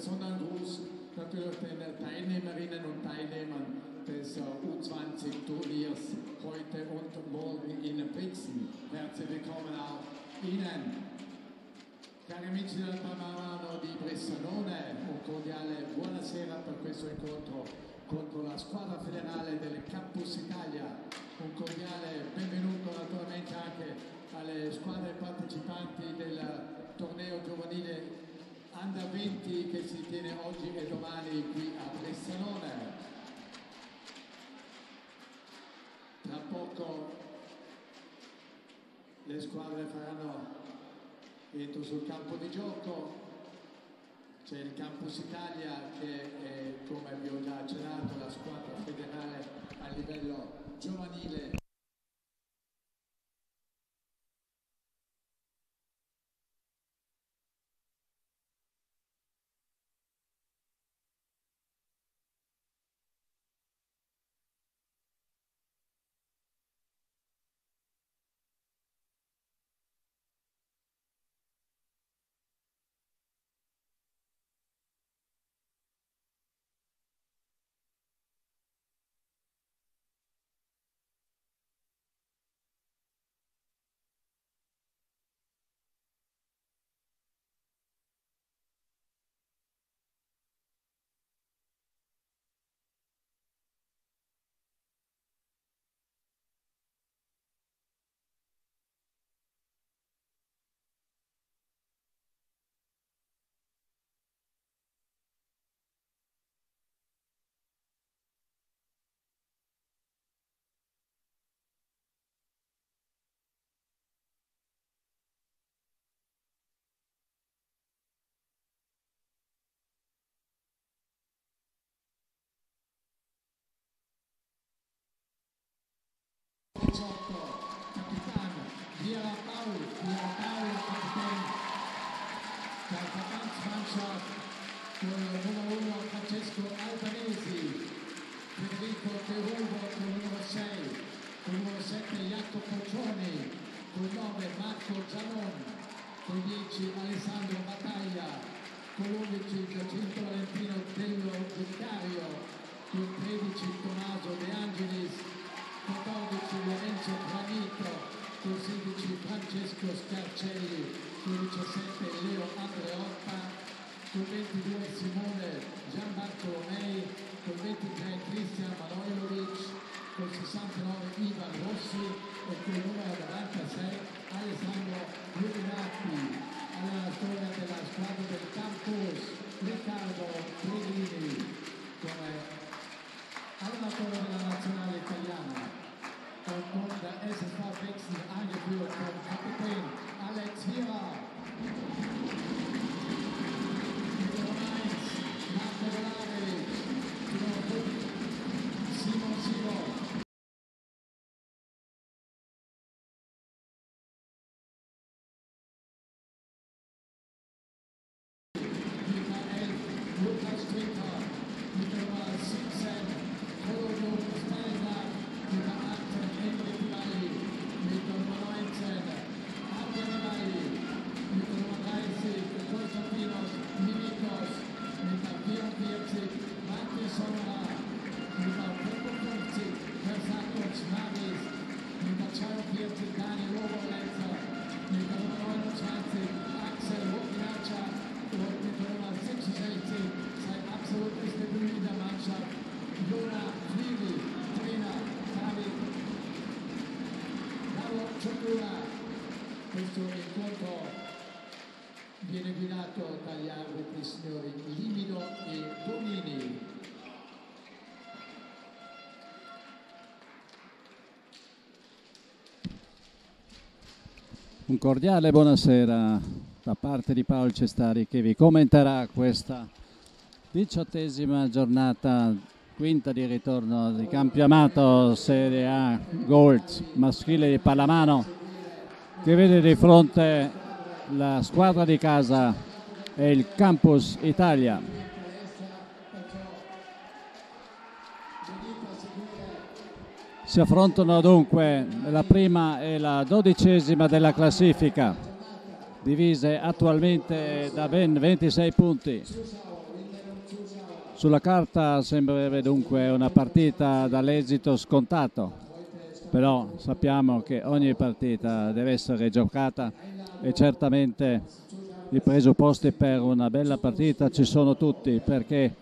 besonderen Gruß natürlich den Teilnehmerinnen und Teilnehmern des U20-Turniers heute und morgen in Brixen. Herzlich willkommen auch Ihnen. Cari amici del Palmano di Bressanone, un cordiale buonasera per questo incontro contro la squadra federale del Campus Italia. Un cordiale benvenuto naturalmente anche alle squadre partecipanti del torneo giovanile Under 20 che si tiene oggi e domani qui a Bressanone. Tra poco le squadre faranno entro sul campo di gioco. C'è il Campus Italia che è, come vi ho già accennato, la squadra federale a livello giovanile. Capitano Viera Paul, capitano dal Verbandsmannschaft con il numero 1 Francesco Albanesi, Federico De Rubo con il numero 6, con il numero 7 Jacopo Cioni, con il 9 Marco Zanon, con il 10 Alessandro Battaglia, con l'11 Giacinto Valentino Dello Giudicario, con il 13 Tommaso De Angelis, 14 Lorenzo Granito, con 16 Francesco Scarcelli, con 17 Leo Andreotta, con 22 Simone Gian Bartolomei, con 23 Cristian Manojlovic, con 69 Ivan Rossi e con il numero 96 Alessandro Luminati. Allenatore della squadra del Campus Riccardo Pedrini, come allenatore della nazionale italiana. Und der SSV Brixen angeführt vom Kapitän Alex Vierer. Nummer 1, Marco Volarevic. Nummer 5, Simon Silo. Nummer 11, Lukas Twitter. Nummer 17, Rodolfo Spalva. Nummer 18, Henrik Valli, mit Nummer 19, Adrian Valli, mit Nummer 30, Konstantinos Mimikos, mit der 44, Martin Sommer, mit der 55, Versakos Navis, mit der 42, Daniel Oberleitzer, mit der Nummer 29, Axel Hockinatscha und mit der Nummer 66, sein absolutes Debüt in der Mannschaft, Jona Friedli, Trainer. Questo incontro viene guidato dagli arbitri signori Limido e Bonini. Un cordiale buonasera da parte di Paolo Cestari che vi commenterà questa 18ª giornata, quinta di ritorno di campionato Serie A Gold maschile di pallamano, che vede di fronte la squadra di casa e il Campus Italia. Si affrontano dunque la prima e la 12ª della classifica, divise attualmente da ben 26 punti. Sulla carta sembrerebbe dunque una partita dall'esito scontato, però sappiamo che ogni partita deve essere giocata e certamente i presupposti per una bella partita ci sono tutti, perché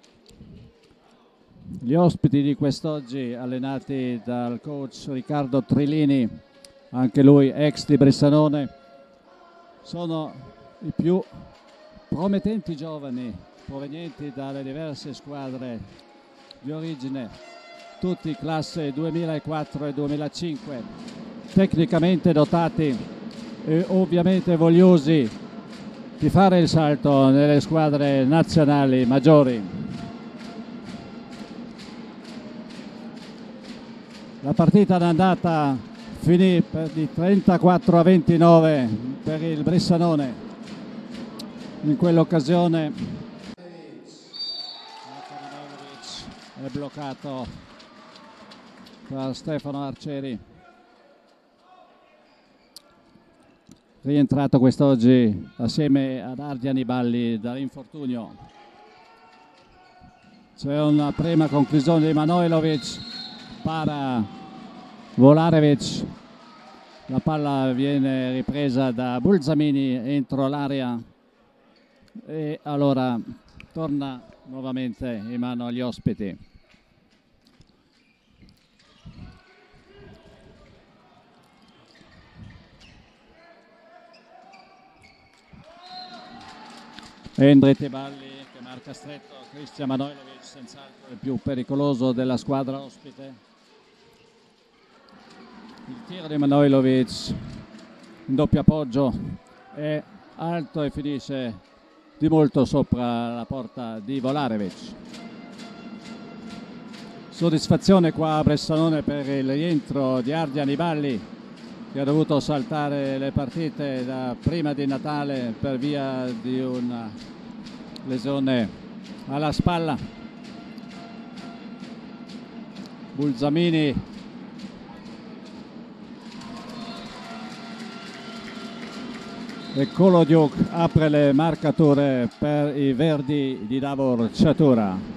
gli ospiti di quest'oggi, allenati dal coach Riccardo Trilini, anche lui ex di Bressanone, sono i più promettenti giovani provenienti dalle diverse squadre di origine, tutti classe 2004 e 2005, tecnicamente dotati e ovviamente vogliosi di fare il salto nelle squadre nazionali maggiori. La partita d'andata finì di 34-29 per il Bressanone. In quell'occasione è bloccato da Stefano Arcieri, rientrato quest'oggi assieme ad Ardiani Balli dall'infortunio. C'è una prima conclusione di Manojlovic, para Volarevic, la palla viene ripresa da Bulzamini entro l'area e allora torna nuovamente in mano agli ospiti. Endrit Balli che marca stretto Cristian Manojlovic, senz'altro il più pericoloso della squadra ospite. Il tiro di Manojlovic in doppio appoggio è alto e finisce di molto sopra la porta di Volarevic. Soddisfazione qua a Bressanone per il rientro di Ardiani Balli, che ha dovuto saltare le partite da prima di Natale per via di una lesione alla spalla. Bulzamini e Kolodiuk apre le marcature per i verdi di Davor Chatura.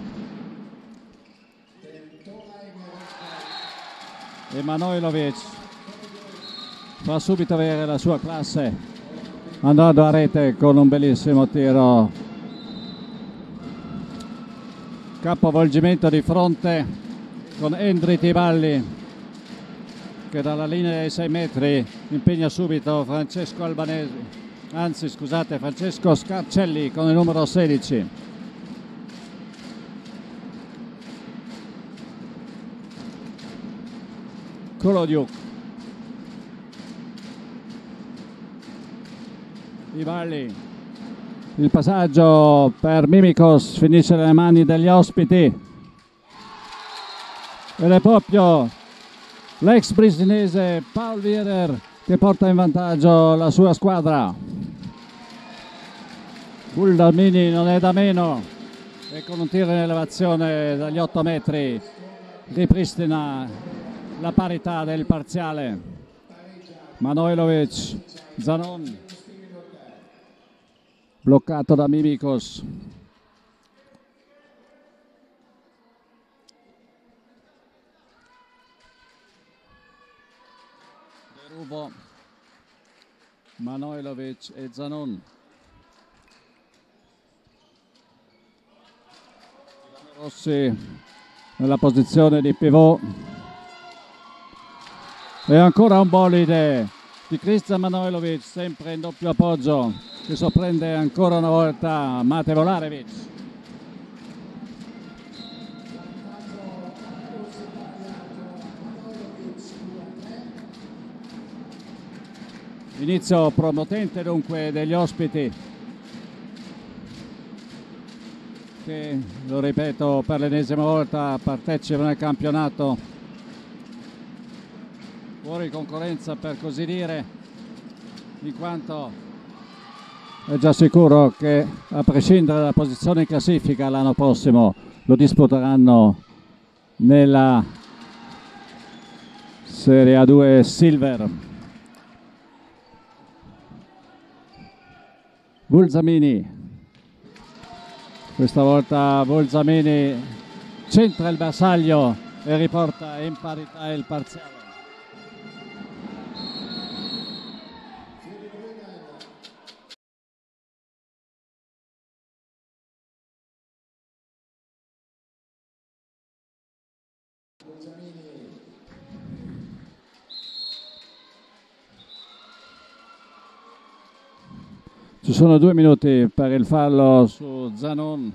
E Manojlovic fa subito avere la sua classe andando a rete con un bellissimo tiro, capovolgimento di fronte con Endrit Balli che dalla linea dei 6 metri impegna subito Francesco Scarcelli con il numero 16. Kolodiuk, Balli, il passaggio per Mimikos finisce nelle mani degli ospiti ed è proprio l'ex bristinese Paul Wierer che porta in vantaggio la sua squadra. Bulzamini non è da meno e con un tiro in elevazione dagli 8 metri ripristina la parità del parziale. Manojlovic, Zanon bloccato da Mimikos. Deruvo, Manojlovic e Zanon. Rossi nella posizione di pivot. E ancora un bolide di Cristian Manojlovic, sempre in doppio appoggio, che sorprende ancora una volta Mate Volarevic. Inizio promotente dunque degli ospiti che, lo ripeto per l'ennesima volta, partecipano al campionato fuori concorrenza per così dire, in quanto è già sicuro che a prescindere dalla posizione in classifica l'anno prossimo lo disputeranno nella Serie A2 Silver. Bulzamini Questa volta Bolzamini centra il bersaglio e riporta in parità il parziale. Ci sono 2 minuti per il fallo su Zanon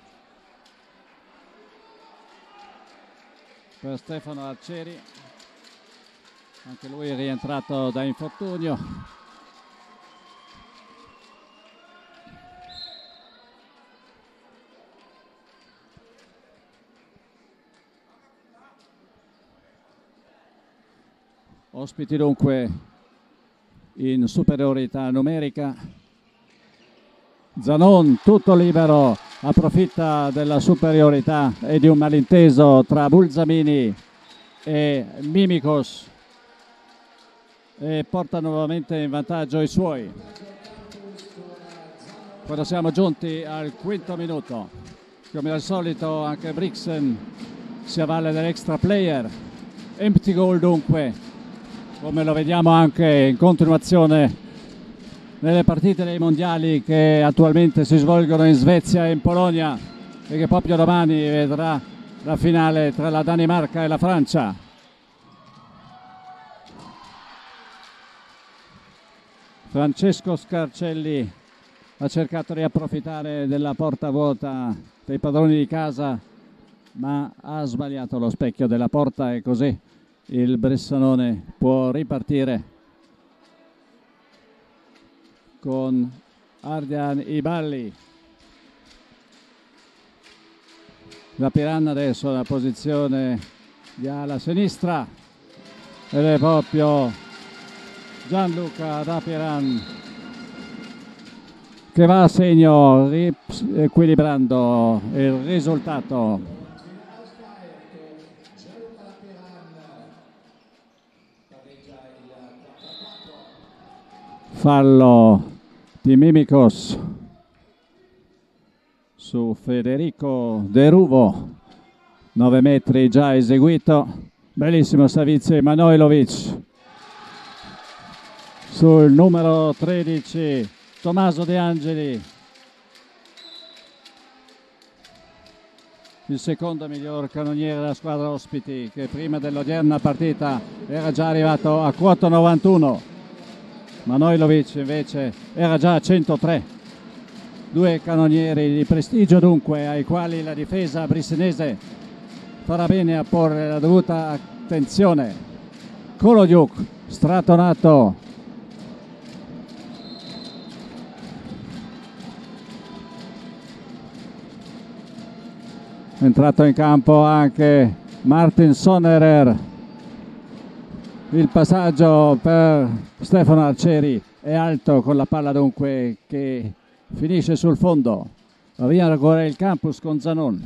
per Stefano Arcieri, anche lui è rientrato da infortunio. Ospiti dunque in superiorità numerica. Zanon tutto libero, approfitta della superiorità e di un malinteso tra Bulzamini e Mimikos e porta nuovamente in vantaggio i suoi. Quando siamo giunti al 5° minuto, come al solito anche Brixen si avvale dell'extra player, empty goal dunque, come lo vediamo anche in continuazione nelle partite dei mondiali che attualmente si svolgono in Svezia e in Polonia e che proprio domani vedrà la finale tra la Danimarca e la Francia. Francesco Scarcelli ha cercato di approfittare della porta vuota dei padroni di casa, ma ha sbagliato lo specchio della porta e così il Bressanone può ripartire con Ardian Iballi. Rapiran adesso nella posizione di ala sinistra ed è proprio Gianluca Rapiran che va a segno equilibrando il risultato. Fallo di Mimikos su Federico De Ruvo, 9 metri già eseguito, bellissimo servizio di Manojlovic sul numero 13 Tommaso De Angeli, il secondo miglior cannoniere della squadra ospiti che prima dell'odierna partita era già arrivato a quota 91. Manojlovic invece era già a 103. 2 cannonieri di prestigio dunque ai quali la difesa brissenese farà bene a porre la dovuta attenzione. Kolodiuk stratonato, entrato in campo anche Martin Sonnerer. Il passaggio per Stefano Arcieri è alto con la palla dunque che finisce sul fondo. Via ancora il campus con Zanon,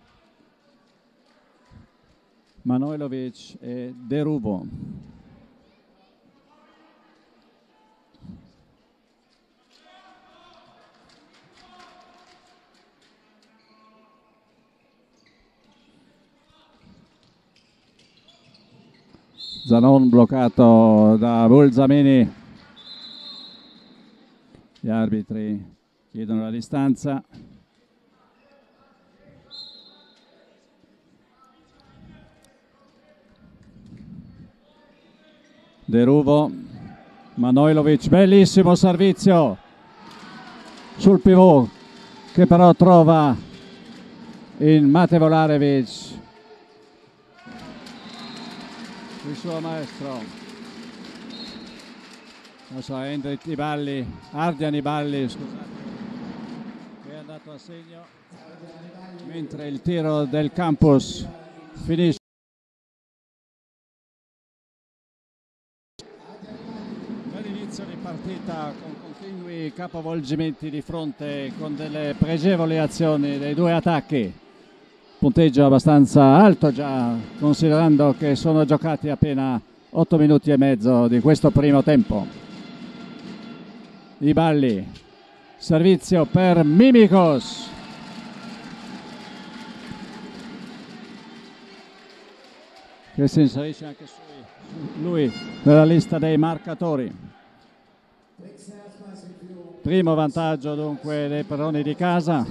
Manojlovic e De Ruvo. Zanon bloccato da Bulzamini. Gli arbitri chiedono la distanza. De Ruvo, Manojlovic, bellissimo servizio sul pivot che però trova in Mate Volarevic il suo maestro. Adesso Hendrik Iballi, Ardian Iballi, scusate, che è andato a segno mentre il tiro del campus finisce. Bell'inizio di partita con continui capovolgimenti di fronte, con delle pregevoli azioni dei 2 attacchi. Punteggio abbastanza alto già, considerando che sono giocati appena 8 minuti e mezzo di questo primo tempo. Iballi, servizio per Mimikos, che si inserisce anche lui nella lista dei marcatori. Primo vantaggio dunque dei padroni di casa.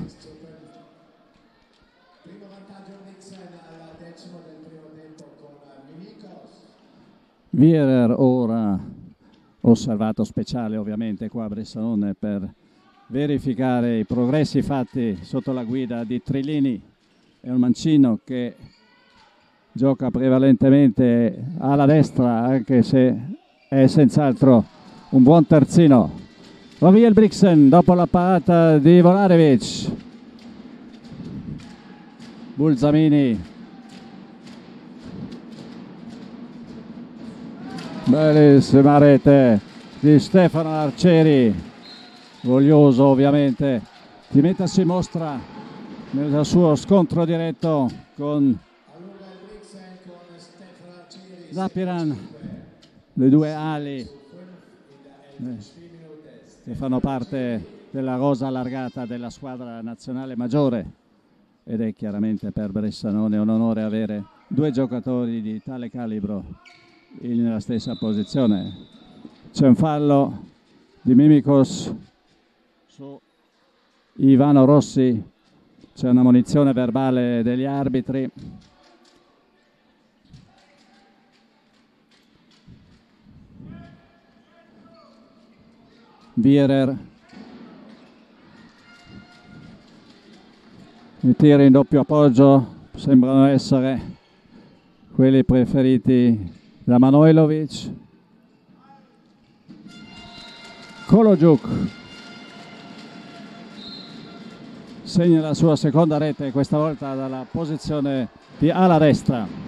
Primo vantaggio Nixon al decimo del primo tempo con Milikos. Wierer ora osservato speciale ovviamente qua a Bressanone per verificare i progressi fatti sotto la guida di Trillini. È un mancino che gioca prevalentemente alla destra, anche se è senz'altro un buon terzino. Va via il Brixen dopo la parata di Volarevic. Bulzamini. Bellissima rete di Stefano Arcieri, voglioso ovviamente di mettersi in mostra nel suo scontro diretto con Zapiran, le due ali che fanno parte della rosa allargata della squadra nazionale maggiore, ed è chiaramente per Bressanone un onore avere due giocatori di tale calibro nella stessa posizione. C'è un fallo di Mimikos su Ivano Rossi, c'è una munizione verbale degli arbitri. Wierer, i tiri in doppio appoggio sembrano essere quelli preferiti da Manojlovic. Kolodziuk segna la sua seconda rete, questa volta dalla posizione di ala destra.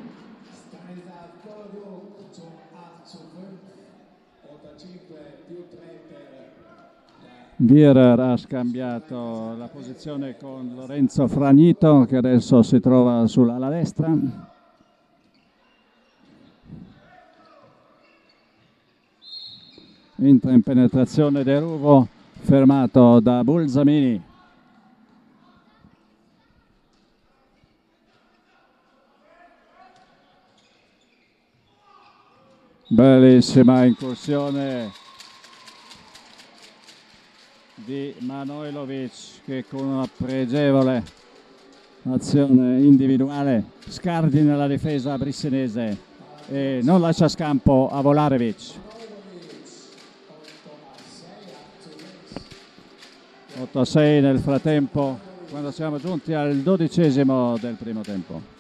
Wierer ha scambiato la posizione con Lorenzo Fragnito, che adesso si trova sull'ala destra. Entra in penetrazione De Ruvo, fermato da Bulzamini. Bellissima incursione di Manojlovic, che con una pregevole azione individuale scardina la difesa brissinese e non lascia scampo a Volarevic. 8-6 nel frattempo, quando siamo giunti al 12° del primo tempo.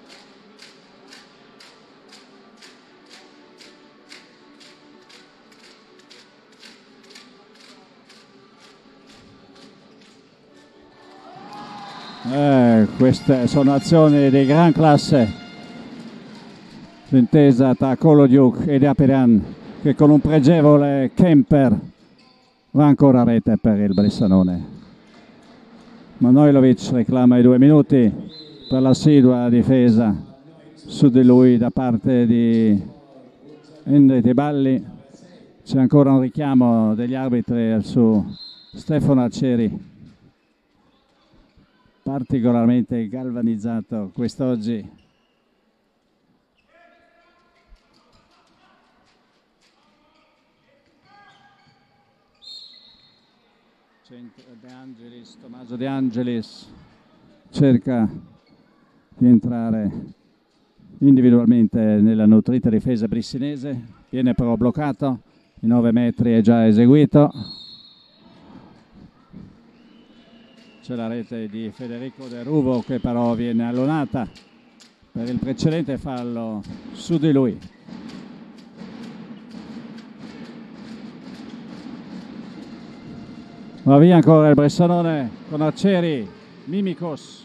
Queste sono azioni di gran classe, l'intesa tra Kolodziuk e Zapiran, che con un pregevole Kemper va ancora a rete per il Bressanone. Manojlovic reclama i 2 minuti per l'assidua difesa su di lui da parte di Endre Balli. C'è ancora un richiamo degli arbitri su Stefano Arcieri, particolarmente galvanizzato quest'oggi. Tommaso De Angelis cerca di entrare individualmente nella nutrita difesa brissinese, viene però bloccato, i 9 metri è già eseguito. C'è la rete di Federico De Ruvo, che però viene allonata per il precedente fallo su di lui. Va via ancora il Bressanone con Arcieri, Mimikos.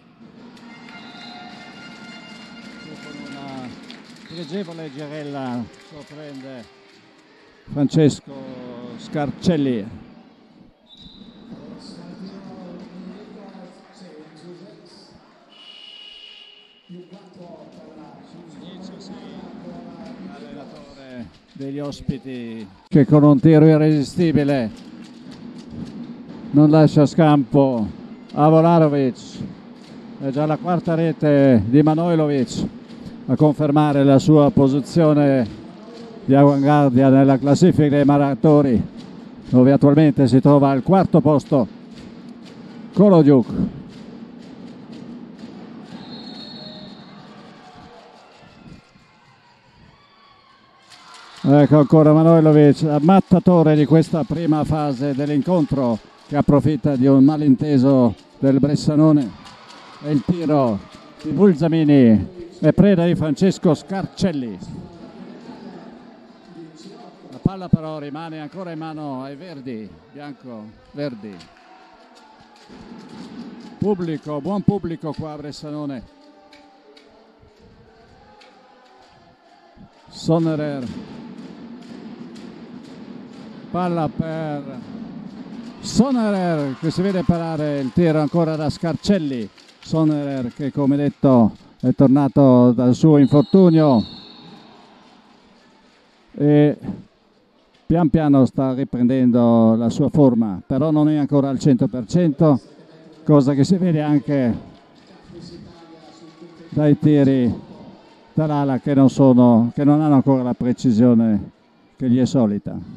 Con una pregevole girella sorprende Francesco Scarcelli. Allenatore degli ospiti, che con un tiro irresistibile non lascia scampo a Volarevic. È già la quarta rete di Manojlovic. a confermare la sua posizione di avanguardia nella classifica dei maratori, dove attualmente si trova al quarto posto Kolodjuk. Ecco ancora Manojlović, ammattatore di questa prima fase dell'incontro, che approfitta di un malinteso del Bressanone. E il tiro di Bulzamini è preda di Francesco Scarcelli. La palla però rimane ancora in mano ai verdi, bianco-verdi. Pubblico, buon pubblico qua a Bressanone. Sonnerer, palla per Sonnerer che si vede parare il tiro ancora da Scarcelli. Sonnerer che, come detto, è tornato dal suo infortunio e pian piano sta riprendendo la sua forma, però non è ancora al 100%, cosa che si vede anche dai tiri dall'ala che non hanno ancora la precisione che gli è solita.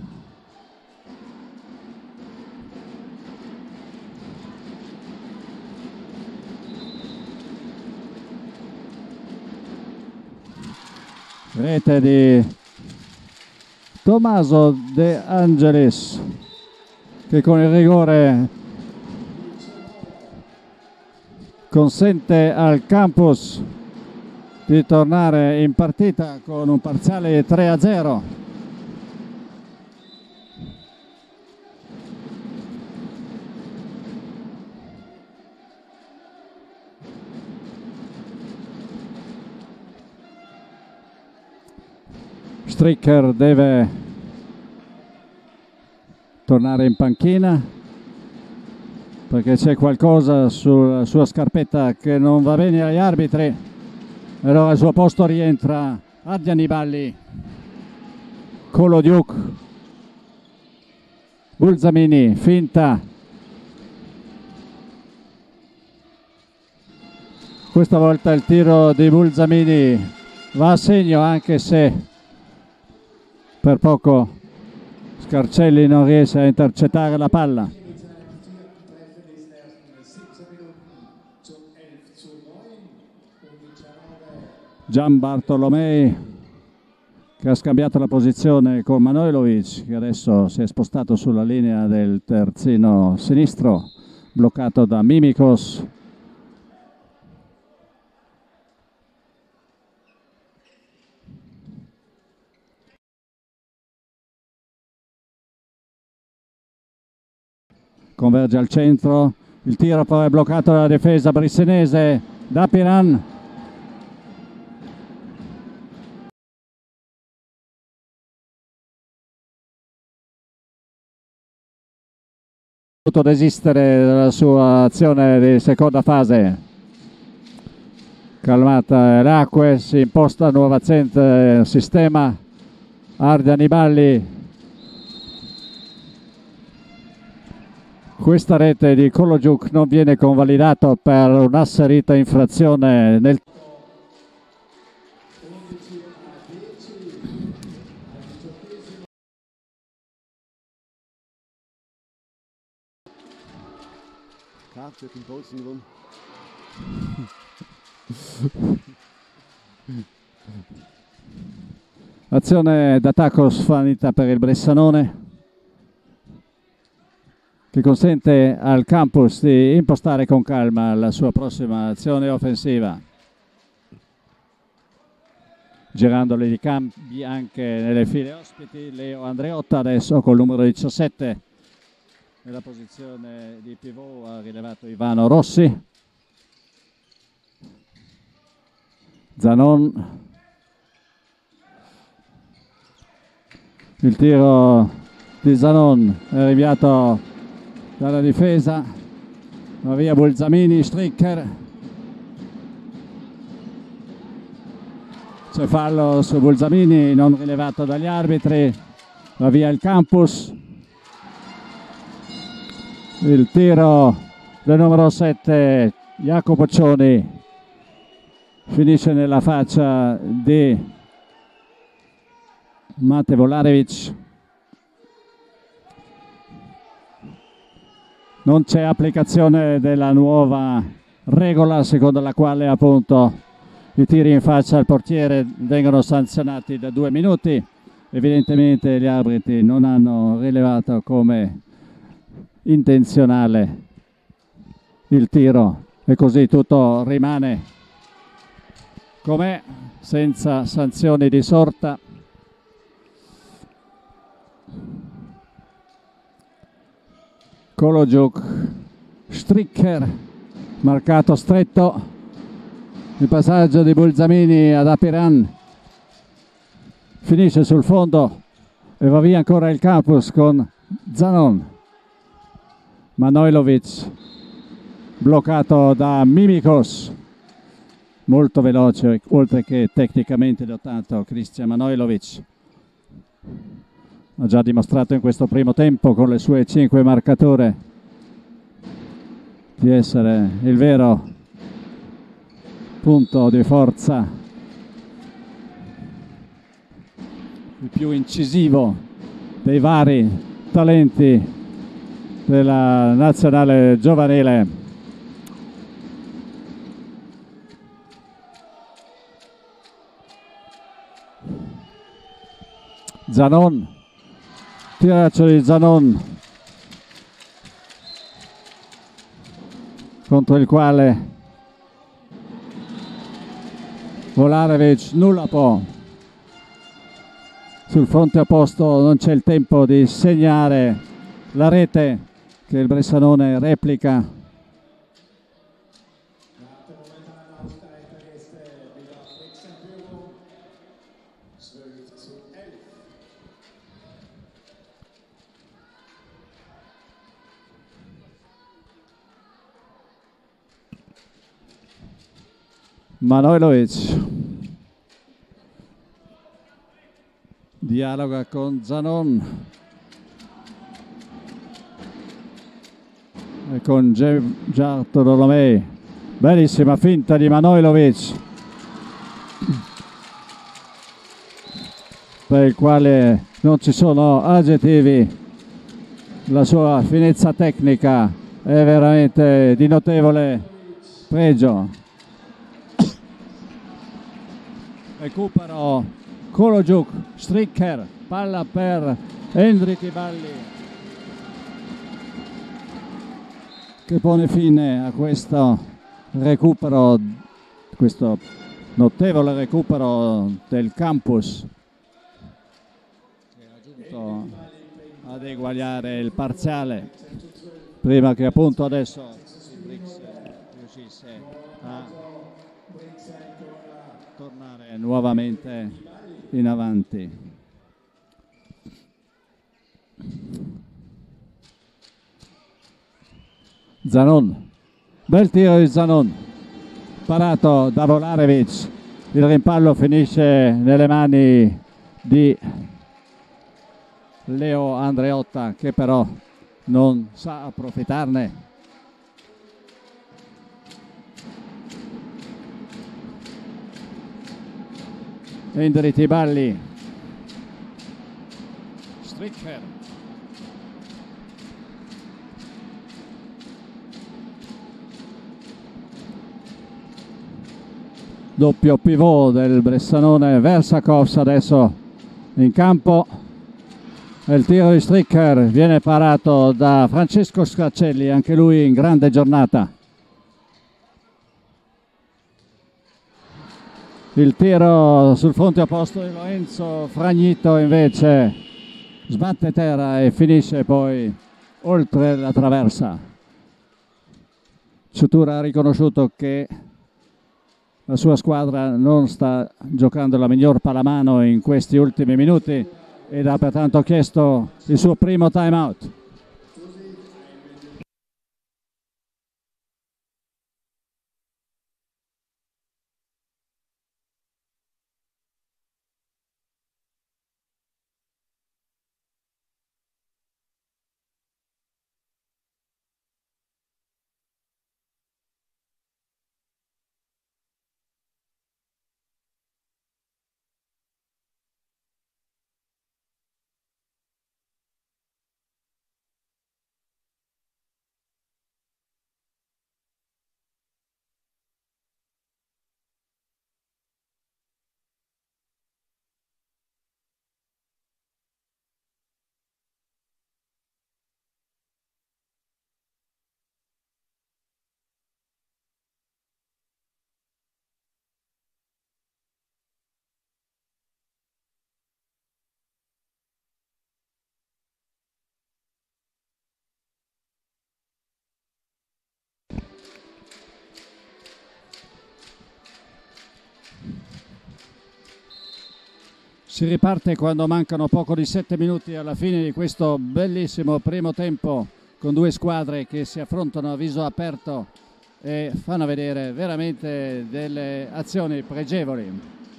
Rete di Tommaso De Angelis, che con il rigore consente al Campus di tornare in partita con un parziale 3-0. Stricker deve tornare in panchina perché c'è qualcosa sulla sua scarpetta che non va bene agli arbitri. Allora al suo posto rientra Ardian Balli, Kolodjuk, Bulzamini, finta. Questa volta il tiro di Bulzamini va a segno, anche se per poco Scarcelli non riesce a intercettare la palla. Gian Bartolomei che ha scambiato la posizione con Manojlović, che adesso si è spostato sulla linea del terzino sinistro, bloccato da Mimikos. Converge al centro, il tiro poi è bloccato dalla difesa brissenese da Piran. Potuto desistere dalla sua azione di seconda fase. Calmata l'acqua, si imposta nuova sistema. Ardian Balli. Questa rete di Kolodjuk non viene convalidato per un'asserita infrazione nel azione d'attacco sfanita per il Bressanone, che consente al Campus di impostare con calma la sua prossima azione offensiva, girandoli di cambi anche nelle file ospiti. Leo Andreotta adesso col numero 17 nella posizione di pivot ha rilevato Ivano Rossi. Zanon, il tiro di Zanon è rinviato dalla difesa, va via Bulzamini. Stricker, c'è fallo su Bulzamini non rilevato dagli arbitri, va via il Campus. Il tiro del numero 7 Jacopo Cioni finisce nella faccia di Mate Volarevic. Non c'è applicazione della nuova regola secondo la quale appunto i tiri in faccia al portiere vengono sanzionati da 2 minuti. Evidentemente gli arbitri non hanno rilevato come intenzionale il tiro e così tutto rimane com'è, senza sanzioni di sorta. Kolodziuk, Stricker, marcato stretto, il passaggio di Bulzamini ad Apiran, finisce sul fondo e va via ancora il campus con Zanon. Manojlovic bloccato da Mimikos, molto veloce oltre che tecnicamente dotato Christian Manojlovic. Ha già dimostrato in questo primo tempo con le sue 5 marcature di essere il vero punto di forza, il più incisivo dei vari talenti della nazionale giovanile. Zanon, tiraccio di Zanon contro il quale Volarevic nulla può. Sul fronte opposto non c'è il tempo di segnare la rete che il Bressanone replica. Manojlovic dialoga con Zanon e con Bartolomei. Bellissima finta di Manojlovic, per il quale non ci sono aggettivi. La sua finezza tecnica è veramente di notevole pregio. Recupero Kolodziuk, Stricker, palla per Endri Tiballi che pone fine a questo recupero, questo notevole recupero del campus che ha giunto ad eguagliare il parziale prima che appunto adesso il Brix riuscisse a tornare nuovamente in avanti. Zanon, bel tiro di Zanon, parato da Volarevic, il rimpallo finisce nelle mani di Leo Andreotta che però non sa approfittarne. Endri Tiballi, Stricker, doppio pivot del Bressanone. Versakovs adesso in campo e il tiro di Stricker viene parato da Francesco Scaccelli, anche lui in grande giornata. Il tiro sul fronte opposto di Lorenzo Fragnito invece sbatte terra e finisce poi oltre la traversa. Ciutura ha riconosciuto che la sua squadra non sta giocando la miglior pallamano in questi ultimi minuti ed ha pertanto chiesto il suo primo time out. Si riparte quando mancano poco di 7 minuti alla fine di questo bellissimo primo tempo, con due squadre che si affrontano a viso aperto e fanno vedere veramente delle azioni pregevoli.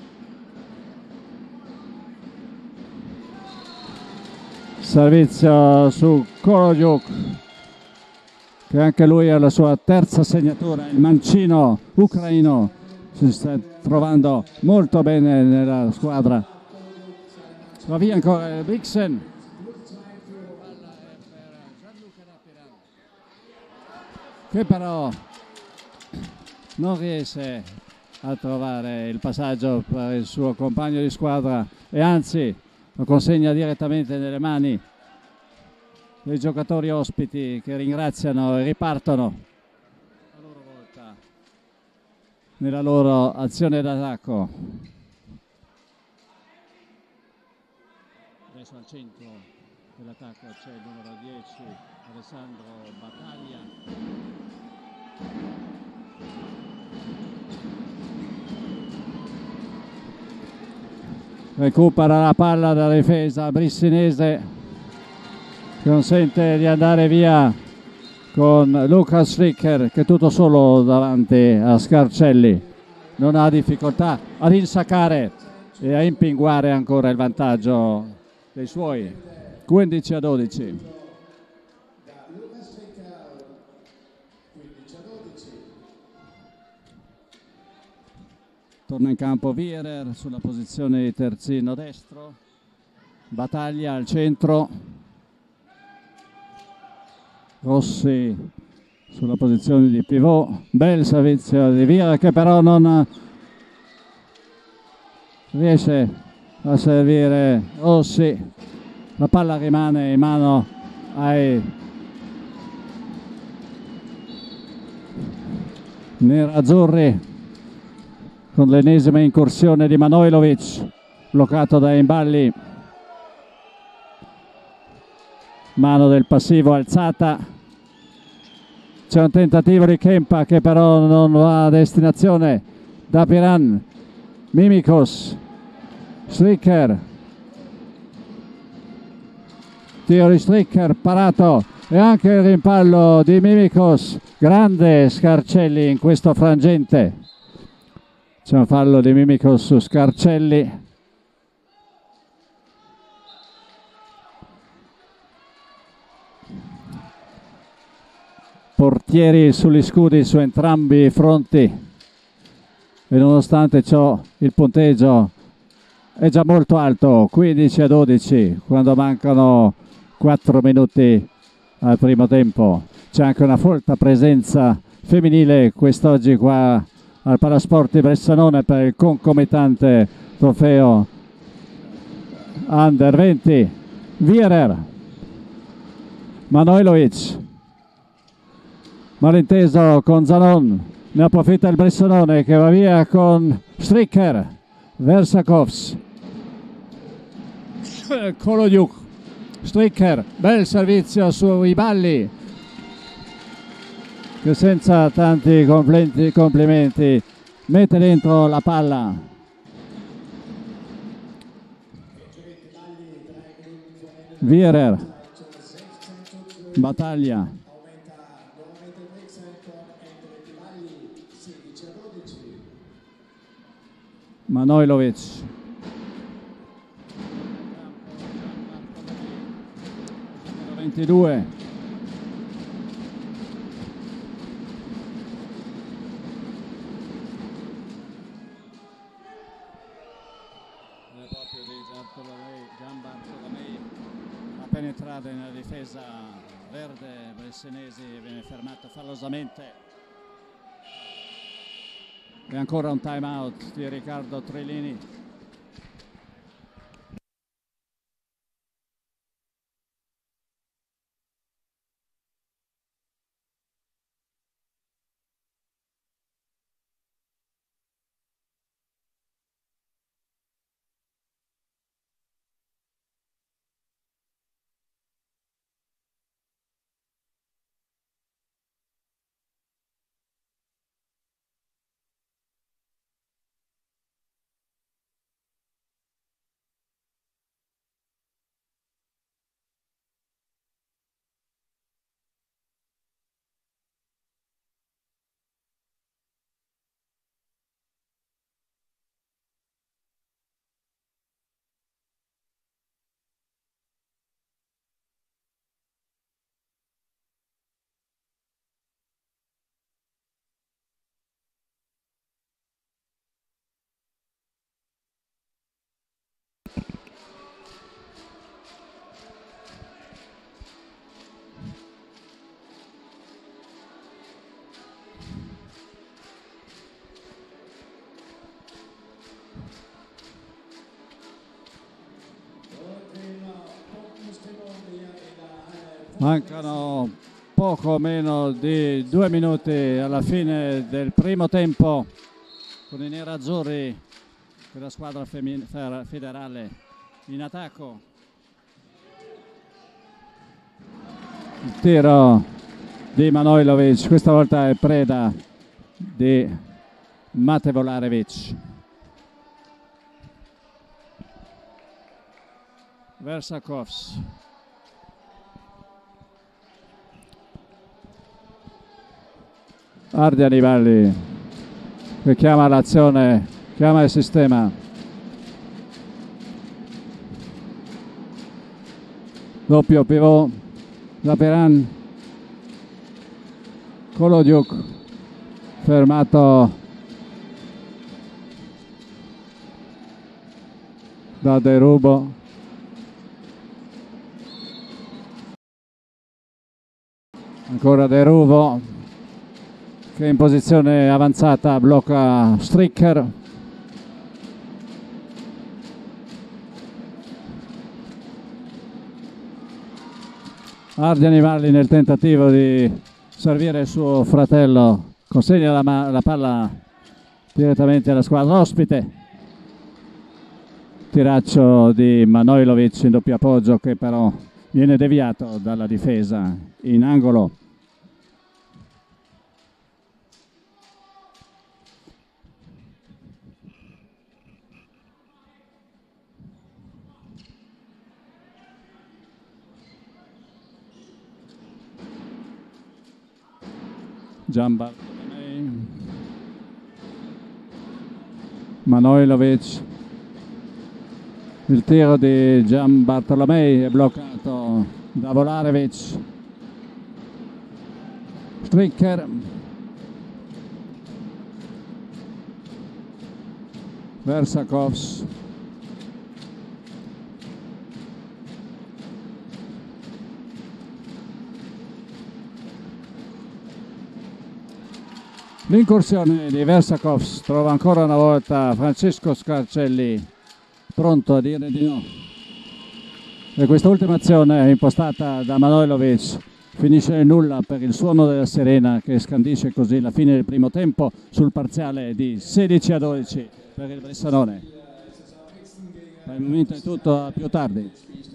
Servizio su Kolodziuk, che anche lui ha la sua terza segnatura, il mancino ucraino si sta trovando molto bene nella squadra. Va via ancora Brixen, che però non riesce a trovare il passaggio per il suo compagno di squadra e anzi lo consegna direttamente nelle mani dei giocatori ospiti, che ringraziano e ripartono a loro volta nella loro azione d'attacco. Adesso al centro dell'attacco c'è il numero 10 Alessandro Battaglia. Recupera la palla dalla difesa brissinese, che consente di andare via con Lukas Stricker, che è tutto solo davanti a Scarcelli. Non ha difficoltà ad insaccare e a impinguare ancora il vantaggio dei suoi. 15-12. Torna in campo Wierer sulla posizione di terzino destro, Battaglia al centro, Rossi sulla posizione di pivot, bel servizio di Wierer che però non riesce a servire Rossi, la palla rimane in mano ai nerazzurri, con l'ennesima incursione di Manojlovic, bloccato da Imballi. Mano del passivo alzata. C'è un tentativo di Kempa che però non va a destinazione. Da Piran, Mimikos, Stricker. Tiro di Stricker parato e anche il rimpallo di Mimikos. Grande Scarcelli in questo frangente. C'è un fallo di Mimikos su Scarcelli. Portieri sugli scudi su entrambi i fronti e nonostante ciò il punteggio è già molto alto, 15-12, quando mancano 4 minuti al primo tempo. C'è anche una folta presenza femminile quest'oggi qua al Palasport di Bressanone per il concomitante trofeo Under 20. Wierer, Manojlovic, malinteso con Zanon, ne approfitta il Bressanone che va via con Stricker, Versakovs, Kolodziuk, Stricker, bel servizio sui balli, che senza tanti complimenti mette dentro la palla. Wierer, Battaglia, Manojlovic, 22. Gian Bartolomei a penetrare nella difesa verde bressanese, viene fermato fallosamente. E ancora un time out di Riccardo Trellini. Mancano poco meno di 2 minuti alla fine del primo tempo con i nerazzurri della squadra federale in attacco. Il tiro di Manojlovic, questa volta è preda di Mate Volarevic. Versakovs. Ardi Nivalli che chiama l'azione, chiama il sistema. Doppio pivot, Zaperan, Kolodiuk, fermato da Derubo. Ancora Derubo che in posizione avanzata blocca Stricker. Ardi Nivalli nel tentativo di servire il suo fratello consegna la palla direttamente alla squadra ospite. Tiraccio di Manojlovic in doppio appoggio che però viene deviato dalla difesa in angolo. Gian Bartolomei, Manojlovic, il tiro di Gian Bartolomei è bloccato da Volarevic. Stricker, Versakovs, l'incursione di Versakovs trova ancora una volta Francesco Scarcelli pronto a dire di no. E quest'ultima azione impostata da Manojlovic finisce in nulla per il suono della sirena che scandisce così la fine del primo tempo sul parziale di 16-12 per il Bressanone. Per il momento è tutto, a più tardi.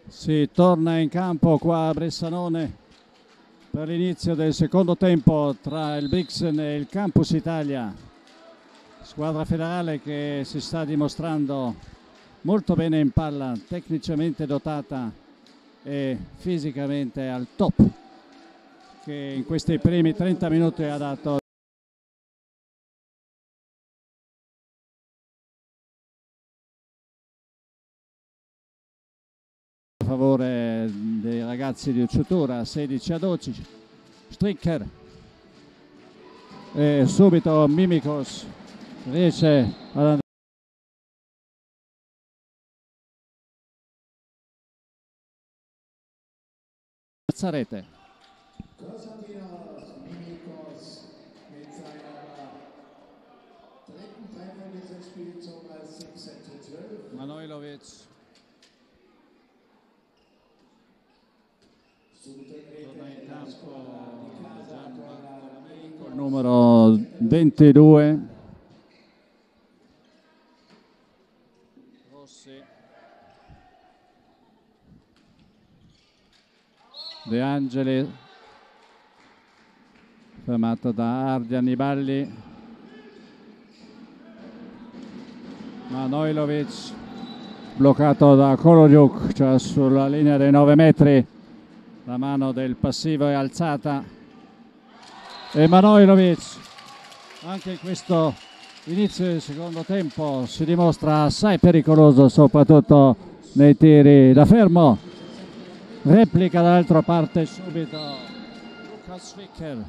Si torna in campo qua a Bressanone per l'inizio del secondo tempo tra il Brixen e il Campus Italia, squadra federale che si sta dimostrando molto bene in palla, tecnicamente dotata e fisicamente al top, che in questi primi 30 minuti ha dato a favore dei ragazzi di Ucciatura, 16-12. Stricker e subito Mimikos riesce ad rete. Konstantinos Mimikos mit seiner dritten Treffer dieses Spiels zum 17:12. Manojlovic. Torna in campo col numero 22. Rossi. De Angeli, fermato da Ardian Niballi. Manojlovic bloccato da Kolodjuk, cioè sulla linea dei 9 metri. La mano del passivo è alzata e Manojlovic anche in questo inizio del secondo tempo si dimostra assai pericoloso, soprattutto nei tiri da fermo. Replica dall'altra parte subito Lukas Stricker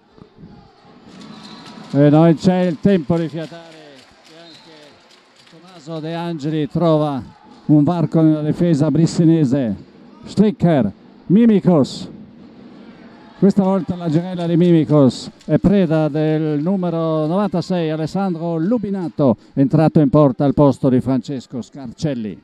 e non c'è il tempo di fiatare, e anche Tommaso De Angeli trova un varco nella difesa brissinese. Stricker, Mimikos, questa volta la girella di Mimikos è preda del numero 96 Alessandro Lubinato, entrato in porta al posto di Francesco Scarcelli.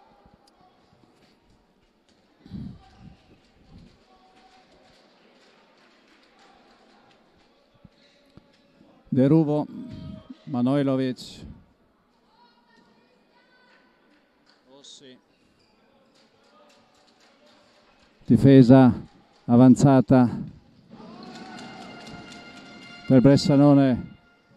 De Ruvo, Manojlovic, Rossi, difesa avanzata per Bressanone.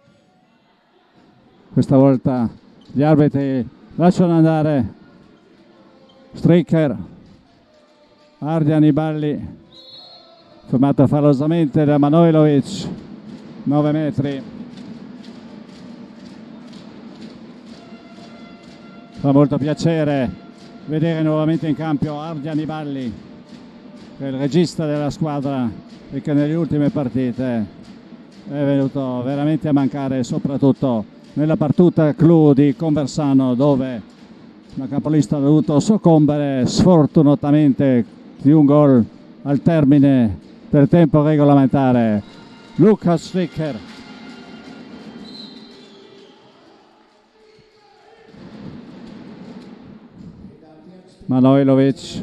Questa volta gli arbitri lasciano andare Stricker, Ardian Niballi, fermato falosamente da Manojlovic, 9 metri. Fa molto piacere vedere nuovamente in campo Ardian Niballi, che è il regista della squadra e che nelle ultime partite è venuto veramente a mancare, soprattutto nella battuta clou di Conversano, dove la capolista ha dovuto soccombere sfortunatamente di un gol al termine del tempo regolamentare. Lukas Stricker, Manojlovic,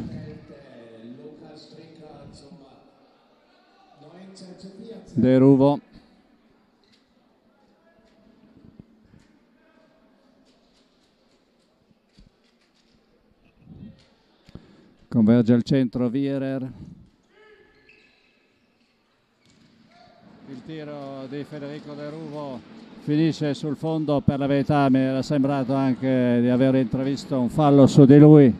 De Ruvo, converge al centro Wierer. Il tiro di Federico De Ruvo finisce sul fondo, per la verità mi era sembrato anche di aver intravisto un fallo su di lui.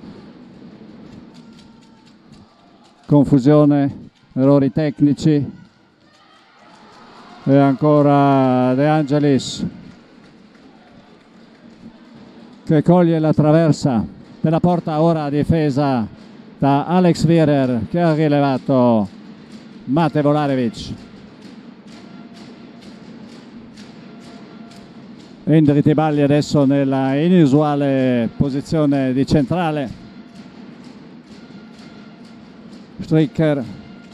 Confusione, errori tecnici e ancora De Angelis che coglie la traversa della porta, ora difesa da Alex Wierer, che ha rilevato Mate Volarevic. Endri Tiballi adesso nella inusuale posizione di centrale. Stricker,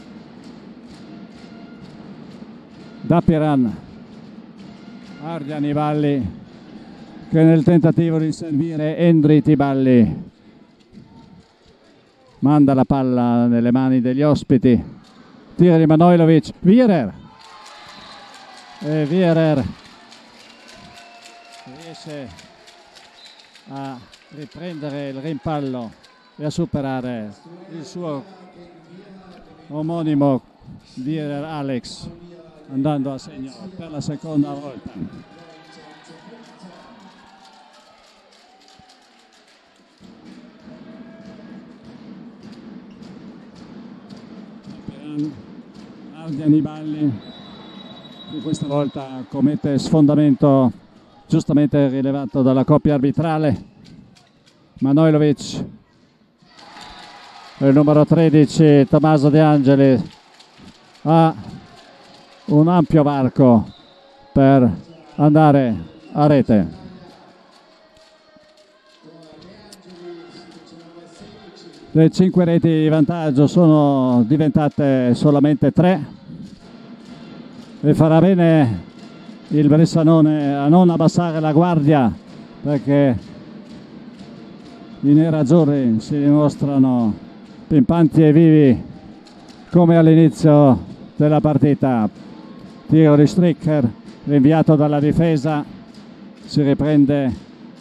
Dapiran, Ardian Niballi, che nel tentativo di servire Endri Tiballi manda la palla nelle mani degli ospiti. Tiro di Manojlovic, Wierer, e Wierer riesce a riprendere il rimpallo e a superare il suo omonimo Vierer Alex, andando a segno per la seconda volta. Ardianiballi, che questa volta commette sfondamento giustamente rilevato dalla coppia arbitrale. Manojlovic e il numero 13 Tommaso De Angelis ha un ampio varco per andare a rete. Le 5 reti di vantaggio sono diventate solamente 3 e farà bene il Bressanone a non abbassare la guardia, perché i nerazzurri si dimostrano pimpanti e vivi come all'inizio della partita. Tiro di Stricker rinviato dalla difesa, si riprende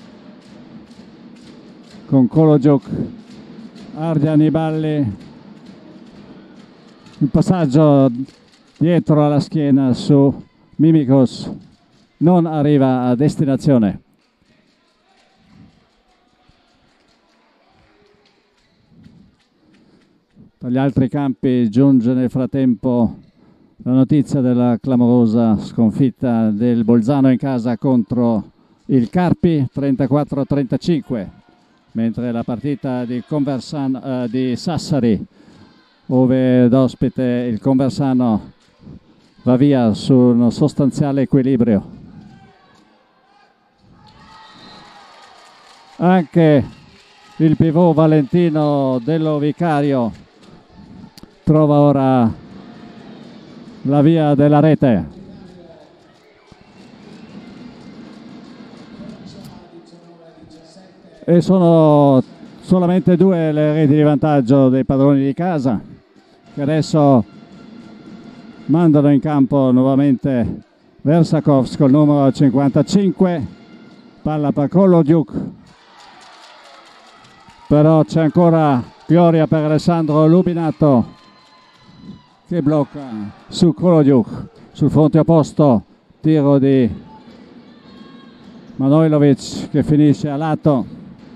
con Kolodziuk. Ardianiballi, il passaggio dietro alla schiena su Mimikos non arriva a destinazione. Dagli altri campi giunge nel frattempo la notizia della clamorosa sconfitta del Bolzano in casa contro il Carpi 34-35. Mentre la partita di Sassari, dove d'ospite il Conversano va via su un sostanziale equilibrio. Anche il pivot Valentino Dello Vicario trova ora la via della rete. E sono solamente 2 le reti di vantaggio dei padroni di casa, che adesso mandano in campo nuovamente Versakovs col numero 55, palla per Kolodziuk, però c'è ancora gloria per Alessandro Lubinato che blocca su Kolodziuk. Sul fronte opposto tiro di Manojlovic che finisce a lato.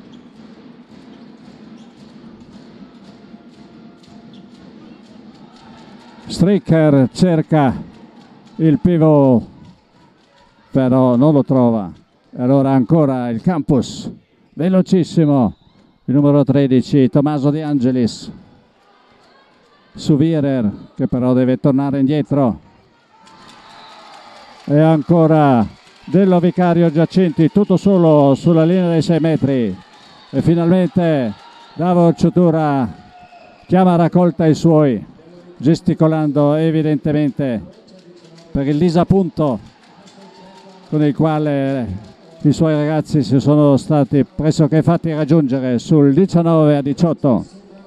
Stricker cerca il pivot, però non lo trova. E allora ancora il campus, velocissimo, il numero 13 Tommaso De Angelis su Vierer, che però deve tornare indietro. E ancora Dello Vicario Giacenti, tutto solo sulla linea dei 6 metri. E finalmente Davor Ciutura chiama a raccolta i suoi, gesticolando evidentemente per il disappunto con il quale i suoi ragazzi si sono stati pressoché fatti raggiungere sul 19-18.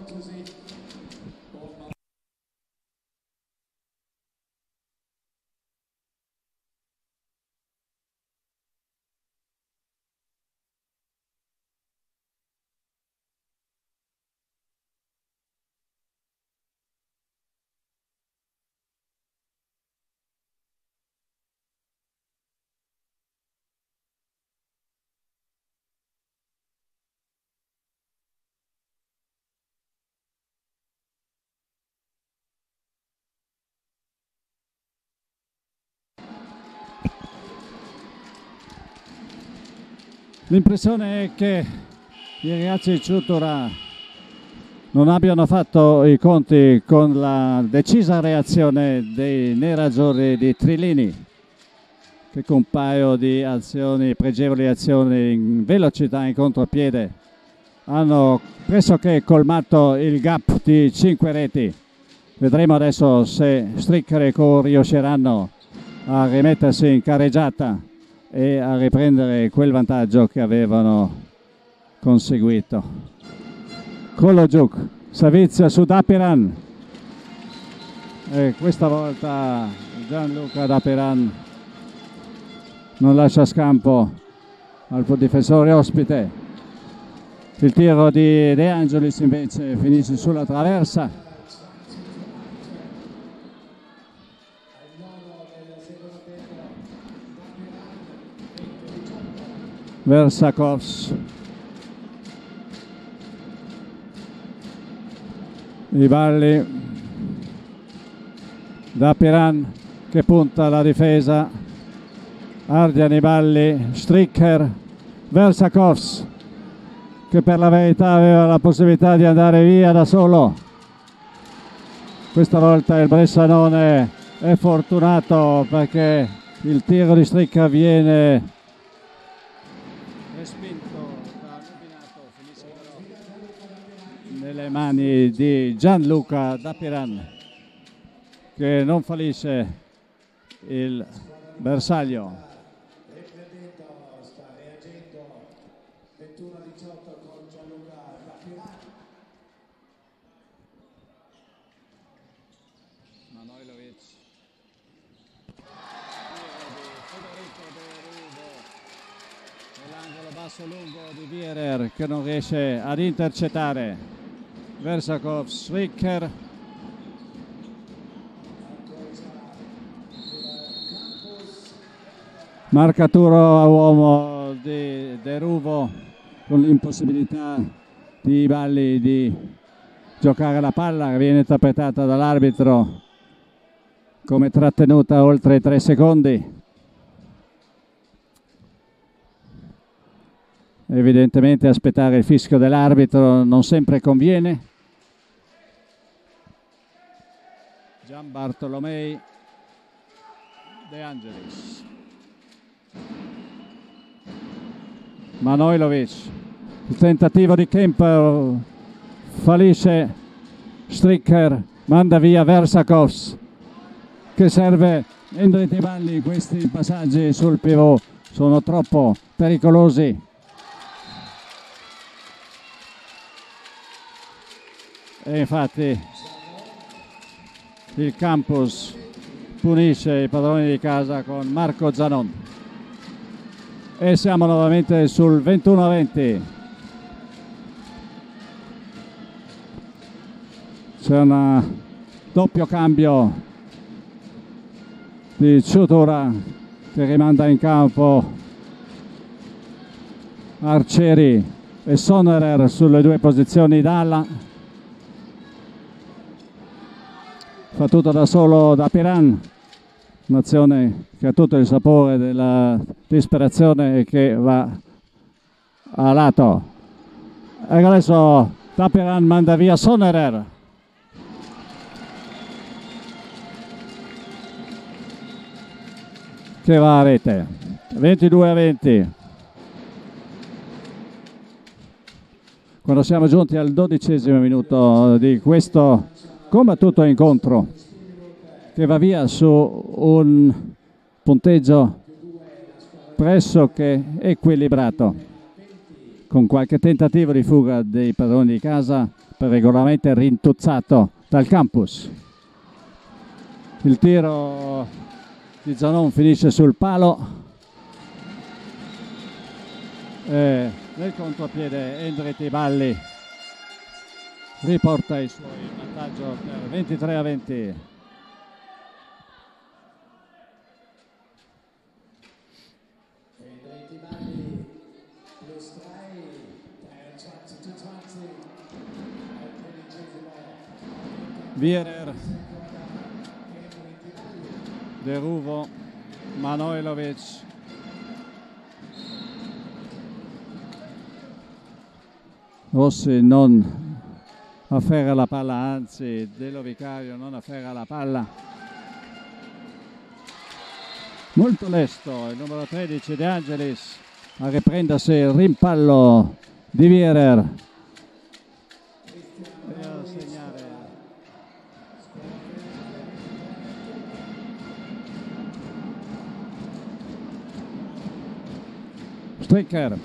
L'impressione è che i ragazzi di Ciutura non abbiano fatto i conti con la decisa reazione dei nerazzurri di Trillini, che con un paio di azioni, pregevoli azioni in velocità in contropiede, hanno pressoché colmato il gap di 5 reti. Vedremo adesso se Stricker e Co riusciranno a rimettersi in carreggiata e a riprendere quel vantaggio che avevano conseguito. Kolodziuk, Savizia su Dapiran, e questa volta Gianluca Dapiran non lascia scampo al difensore ospite. Il tiro di De Angelis invece finisce sulla traversa. Versakovs. I balli da Piran che punta la difesa. Ardian i balli, Stricker, Versakovs che per la verità aveva la possibilità di andare via da solo. Questa volta il Bressanone è fortunato perché il tiro di Stricker viene respinto da Lubinato, finisce però nelle mani di Gianluca Dapiran che non fallisce il bersaglio. Sta reagendo 21-18 con Gianluca Dapiran. Manojlovic. Federico De Rubo. Nell'angolo basso lungo di Bierer che non riesce ad intercettare. Versakov, Stricker. Marcatura a uomo di De Ruvo con l'impossibilità di Balli di giocare la palla che viene interpretata dall'arbitro come trattenuta oltre 3 secondi. Evidentemente aspettare il fischio dell'arbitro non sempre conviene. Gian Bartolomei, De Angelis. Manojlovic, il tentativo di Kemper fallisce. Stricker manda via Versakovs che serve Endrit i balli. Questi passaggi sul pivot sono troppo pericolosi. E infatti il campus punisce i padroni di casa con Marco Zanon. E siamo nuovamente sul 21-20. C'è un doppio cambio di Ciutura che rimanda in campo Arcieri e Sonnerer sulle 2 posizioni d'ala. Fa tutto da solo Dapiran, un'azione che ha tutto il sapore della disperazione e che va a lato. E adesso Dapiran manda via Sonnerer. Che va a rete. 22-20. Quando siamo giunti al 12° minuto di questo combattuto incontro che va via su un punteggio pressoché equilibrato, con qualche tentativo di fuga dei padroni di casa per regolarmente rintuzzato dal campus. Il tiro di Zanon finisce sul palo e nel contropiede Endrit i balli riporta i suoi in vantaggio per 23-20. Bierer, De Ruvo, Manojlovic. Rossi non afferra la palla, anzi Dello Vicario non afferra la palla. Molto lesto il numero 13 De Angelis a riprendersi il rimpallo di Bierer. Stricker,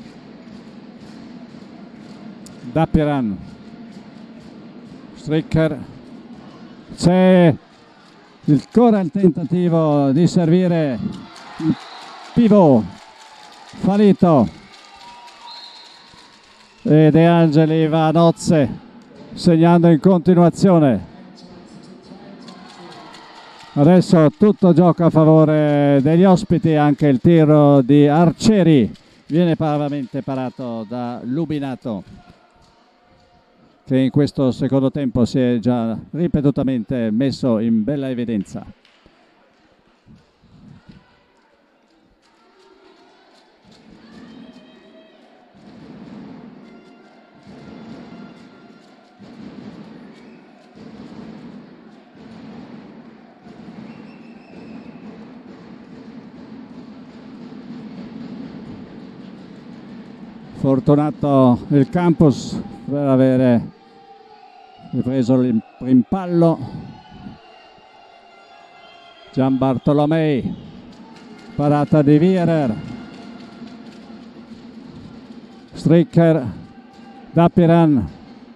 Dapiran, Stricker, c'è ancora il tentativo di servire il pivot fallito e De Angeli va a nozze, segnando in continuazione. Adesso tutto gioca a favore degli ospiti, anche il tiro di Arcieri viene bravamente parato da Lubinato, che in questo secondo tempo si è già ripetutamente messo in bella evidenza. Fortunato il campus per avere ripreso l'impallo. Gian Bartolomei, parata di Wierer, Stricker, Dapiran,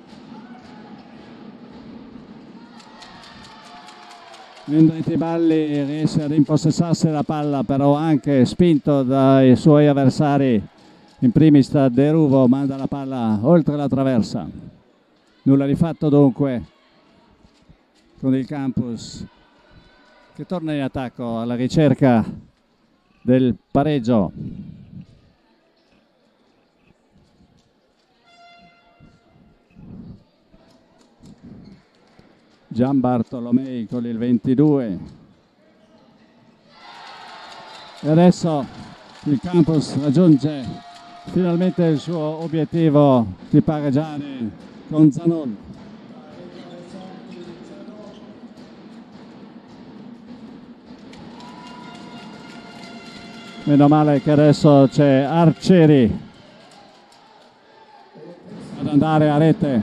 Indriti Balli riesce ad impossessarsi la palla, però anche spinto dai suoi avversari. In primis da De Ruvo, manda la palla oltre la traversa. Nulla di fatto dunque con il campus che torna in attacco alla ricerca del pareggio. Gian Bartolomei con il 22. E adesso il campus raggiunge finalmente il suo obiettivo di pareggiare con Zanon. Meno male che adesso c'è Arcieri ad andare a rete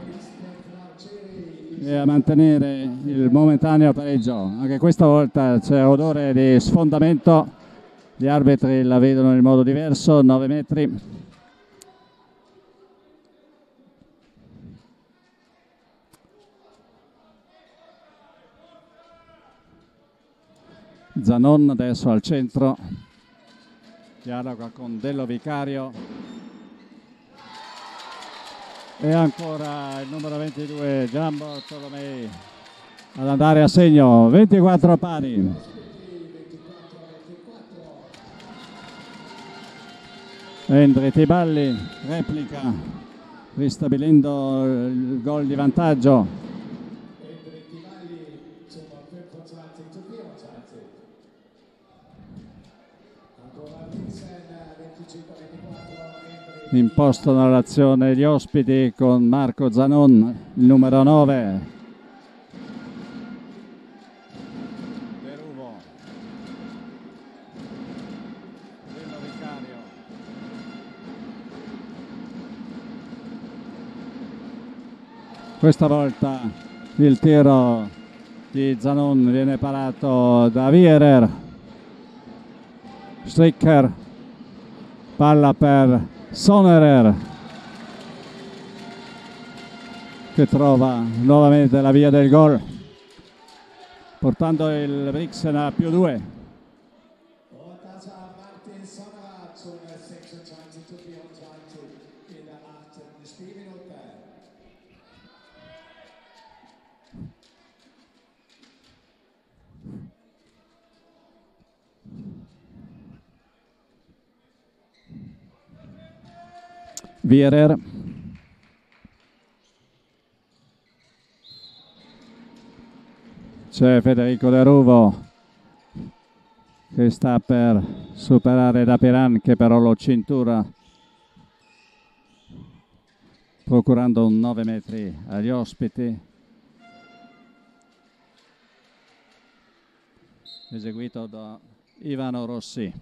e a mantenere il momentaneo pareggio. Anche questa volta c'è odore di sfondamento. Gli arbitri la vedono in modo diverso, 9 metri. Zanon adesso al centro, dialoga con Dello Vicario e ancora il numero 22 Gian Bartolomei ad andare a segno. 24 pari. Indriti Balli replica, ristabilendo il gol di vantaggio. Impostano l'azione gli ospiti con Marco Zanon, il numero 9. Questa volta il tiro di Zanon viene parato da Wierer. Stricker, palla per Sonnerer, che trova nuovamente la via del gol, portando il Brixen a +2. Wierer, c'è Federico De Ruvo che sta per superare Dapiran, che però lo cintura, procurando un 9 metri agli ospiti. Eseguito da Ivano Rossi.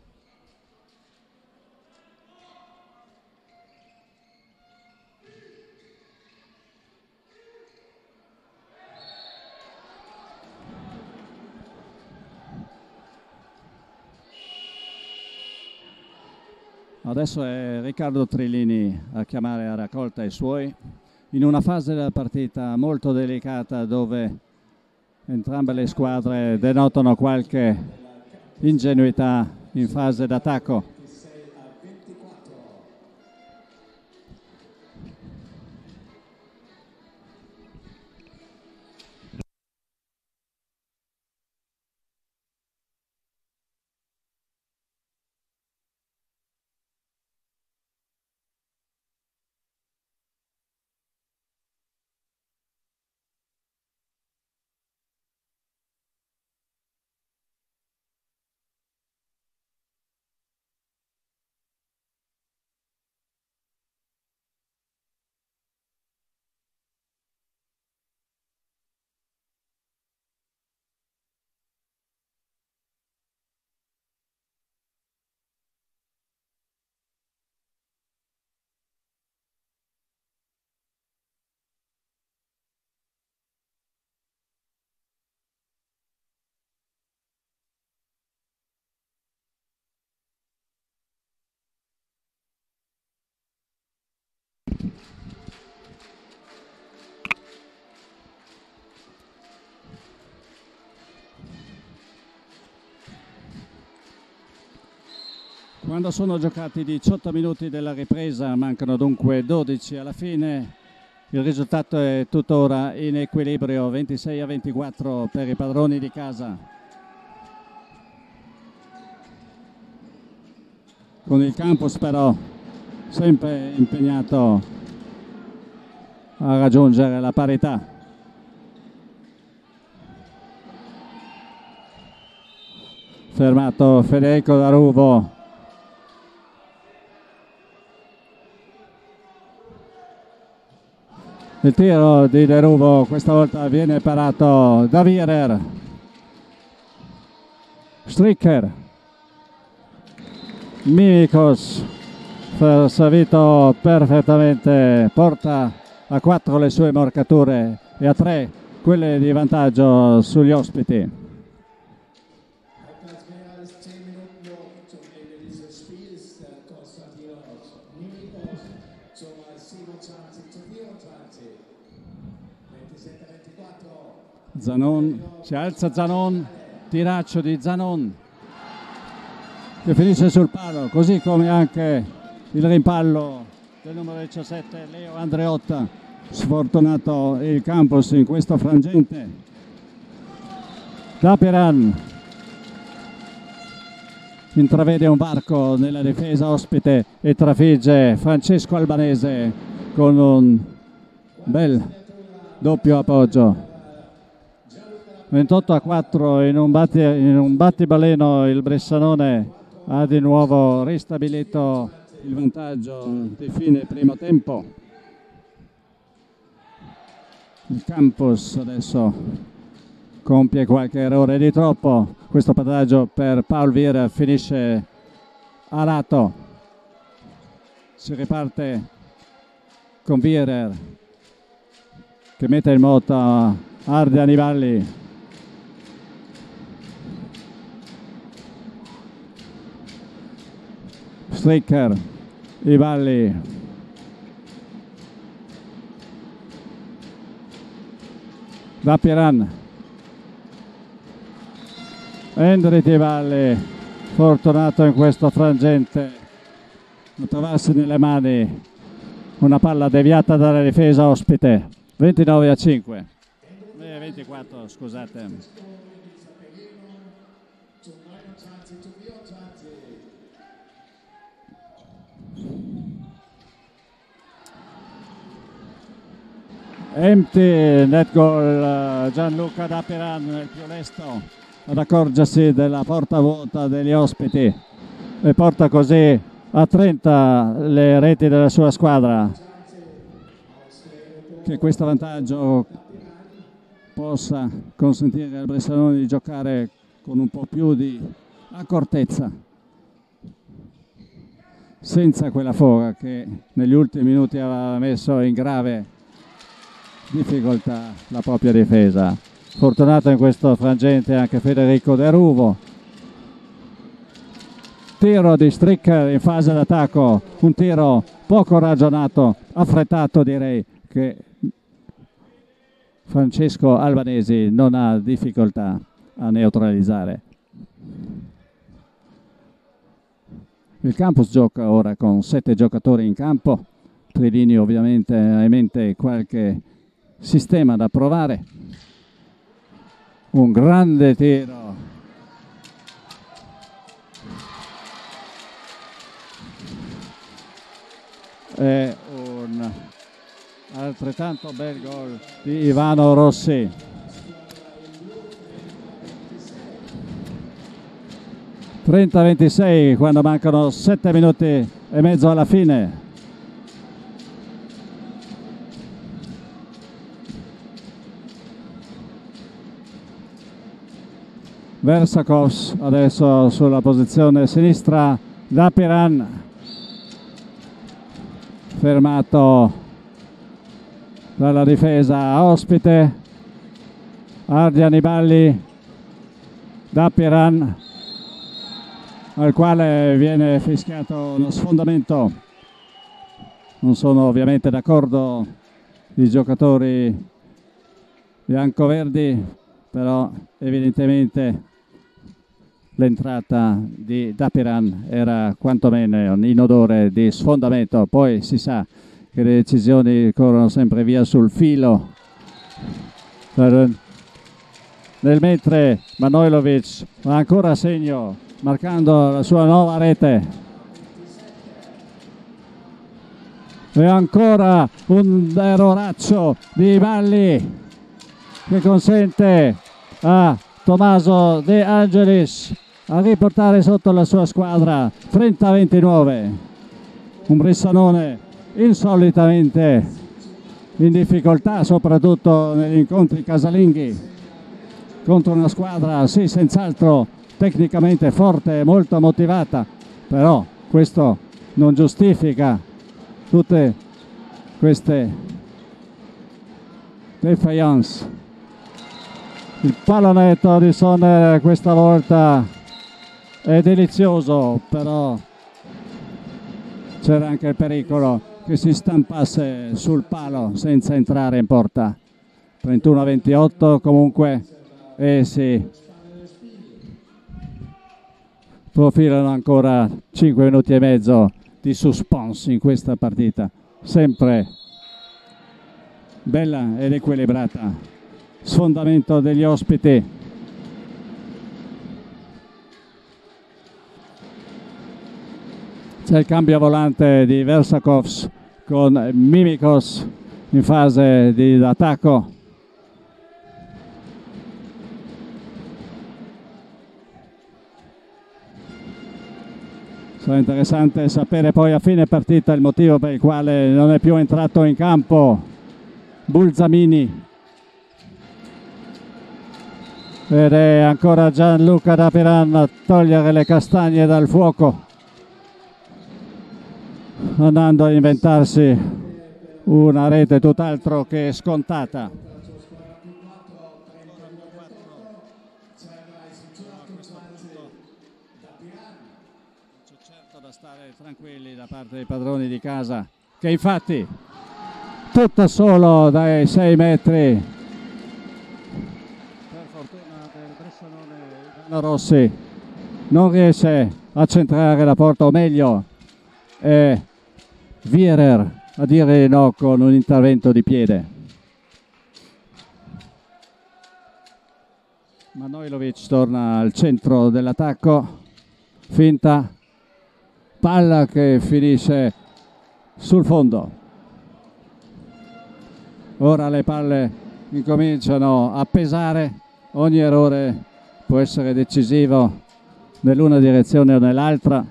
Adesso è Riccardo Trillini a chiamare a raccolta i suoi in una fase della partita molto delicata, dove entrambe le squadre denotano qualche ingenuità in fase d'attacco. Quando sono giocati 18 minuti della ripresa, mancano dunque 12 alla fine, il risultato è tuttora in equilibrio, 26-24 per i padroni di casa. Con il campus però sempre impegnato a raggiungere la parità. Fermato Federico Daruvo. Il tiro di Daruvo questa volta viene parato da Wierer. Stricker. Mimikos servito perfettamente, porta a 4 le sue marcature e a 3 quelle di vantaggio sugli ospiti. Etwas mehr als 10 Minuten noch zum Ende dieses Spiels. Konstantinos Mimikos zum 27-24. 27-24. Zanon, si alza Zanon, tiraccio di Zanon che finisce sul palo, così come anche il rimpallo del numero 17 Leo Andreotta. Sfortunato il campus in questo frangente. Dapiran intravede un varco nella difesa ospite e trafigge Francesco Albanese con un bel doppio appoggio. 28-4 in un battibaleno. Il Bressanone ha di nuovo ristabilito il vantaggio di fine primo tempo. Il campus adesso compie qualche errore di troppo. Questo passaggio per Paul Wierer finisce a lato. Si riparte con Wierer che mette in moto Ardian Ivalli. Stricker, Ivalli, Dapiran, Endrit Ivalli, fortunato in questo frangente a trovarsi nelle mani una palla deviata dalla difesa ospite. 29-5, 24 scusate. Empty net goal, Gianluca Dapiran il più lesto ad accorgersi della porta vuota degli ospiti e porta così a 30 le reti della sua squadra, che questo vantaggio possa consentire al Bressanone di giocare con un po' più di accortezza, senza quella foga che negli ultimi minuti aveva messo in grave difficoltà la propria difesa. Fortunato in questo frangente anche Federico Daruvo. Tiro di Stricker in fase d'attacco, un tiro poco ragionato, affrettato direi, che Francesco Albanesi non ha difficoltà a neutralizzare. Il campus gioca ora con 7 giocatori in campo. Trilini ovviamente ha in mente qualche sistema da provare. Un grande tiro e un altrettanto bel gol di Ivano Rossi. (30-26) quando mancano 7 minuti e mezzo alla fine. Versakovs adesso sulla posizione sinistra. Dapiran fermato dalla difesa ospite. Ardian Ivalli. Dapiran al quale viene fischiato lo sfondamento. Non sono ovviamente d'accordo i giocatori biancoverdi, però evidentemente l'entrata di Dapiran era quantomeno in odore di sfondamento. Poi si sa che le decisioni corrono sempre via sul filo. Nel mentre Manojlovic va ancora a segno, marcando la sua nuova rete. E ancora un erroraccio di Balli che consente a Tommaso De Angelis a riportare sotto la sua squadra 30-29. Un Bressanone insolitamente in difficoltà, soprattutto negli incontri casalinghi, contro una squadra sì, senz'altro tecnicamente forte e molto motivata, però questo non giustifica tutte queste defiance. Il pallonetto di Sonner questa volta è delizioso, però c'era anche il pericolo che si stampasse sul palo senza entrare in porta. 31-28 comunque, e si profilano ancora 5 minuti e mezzo di suspense in questa partita, sempre bella ed equilibrata. Sfondamento degli ospiti. C'è il cambio a volante di Versakovs con Mimikos in fase di attacco. Sarà interessante sapere poi a fine partita il motivo per il quale non è più entrato in campo Bulzamini. Ed è ancora Gianluca Dapiran a togliere le castagne dal fuoco, andando a inventarsi una rete tutt'altro che scontata. Certo da stare tranquilli da parte dei padroni di casa, che infatti tutto solo dai 6 metri, per fortuna del Bressanone, Ivano Rossi non riesce a centrare la porta, o meglio è Wierer a dire no con un intervento di piede. Manojlovic torna al centro dell'attacco, finta, palla che finisce sul fondo. Ora le palle incominciano a pesare, ogni errore può essere decisivo nell'una direzione o nell'altra.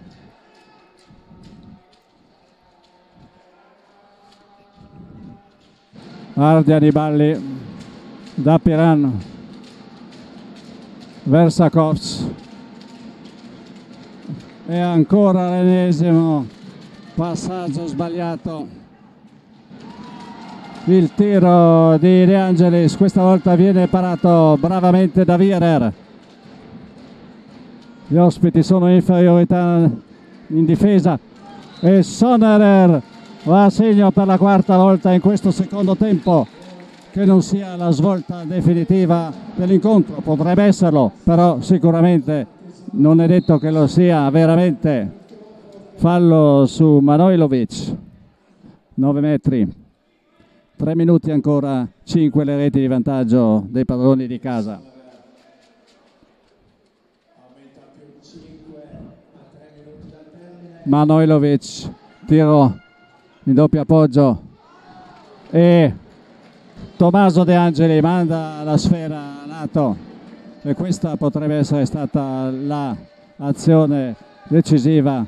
Ardiani Balli, Dapiran, Versakovs e ancora l'ennesimo passaggio sbagliato. Il tiro di De Angelis questa volta viene parato bravamente da Wierer. Gli ospiti sono in inferiorità in difesa e Sonnerer va a segno per la quarta volta in questo secondo tempo. Che non sia la svolta definitiva dell'incontro, potrebbe esserlo, però sicuramente non è detto che lo sia veramente. Fallo su Manojlovic, 9 metri, 3 minuti ancora, 5 le reti di vantaggio dei padroni di casa. Manojlovic, tiro in doppio appoggio e Tommaso De Angeli manda la sfera a lato, e questa potrebbe essere stata l'azione decisiva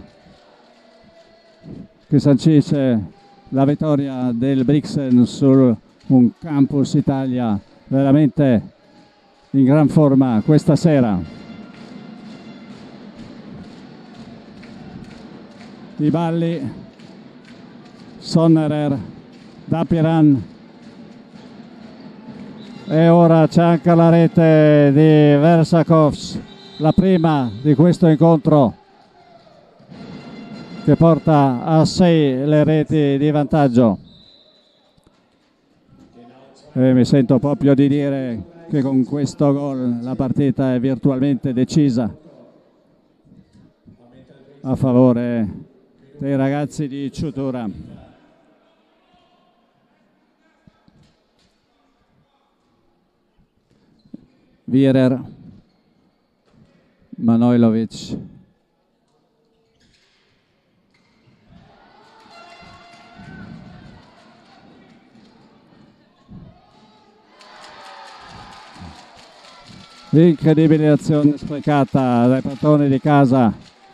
che sancisce la vittoria del Brixen su un Campus Italia veramente in gran forma questa sera. I balli, Sonnerer, Dapiran, e ora c'è anche la rete di Versakovs, la prima di questo incontro. che porta a 6 le reti di vantaggio. E mi sento proprio di dire che con questo gol la partita è virtualmente decisa a favore dei ragazzi di Ciutura. Virer, Manojlovic, l'incredibile azione sprecata dai padroni di casa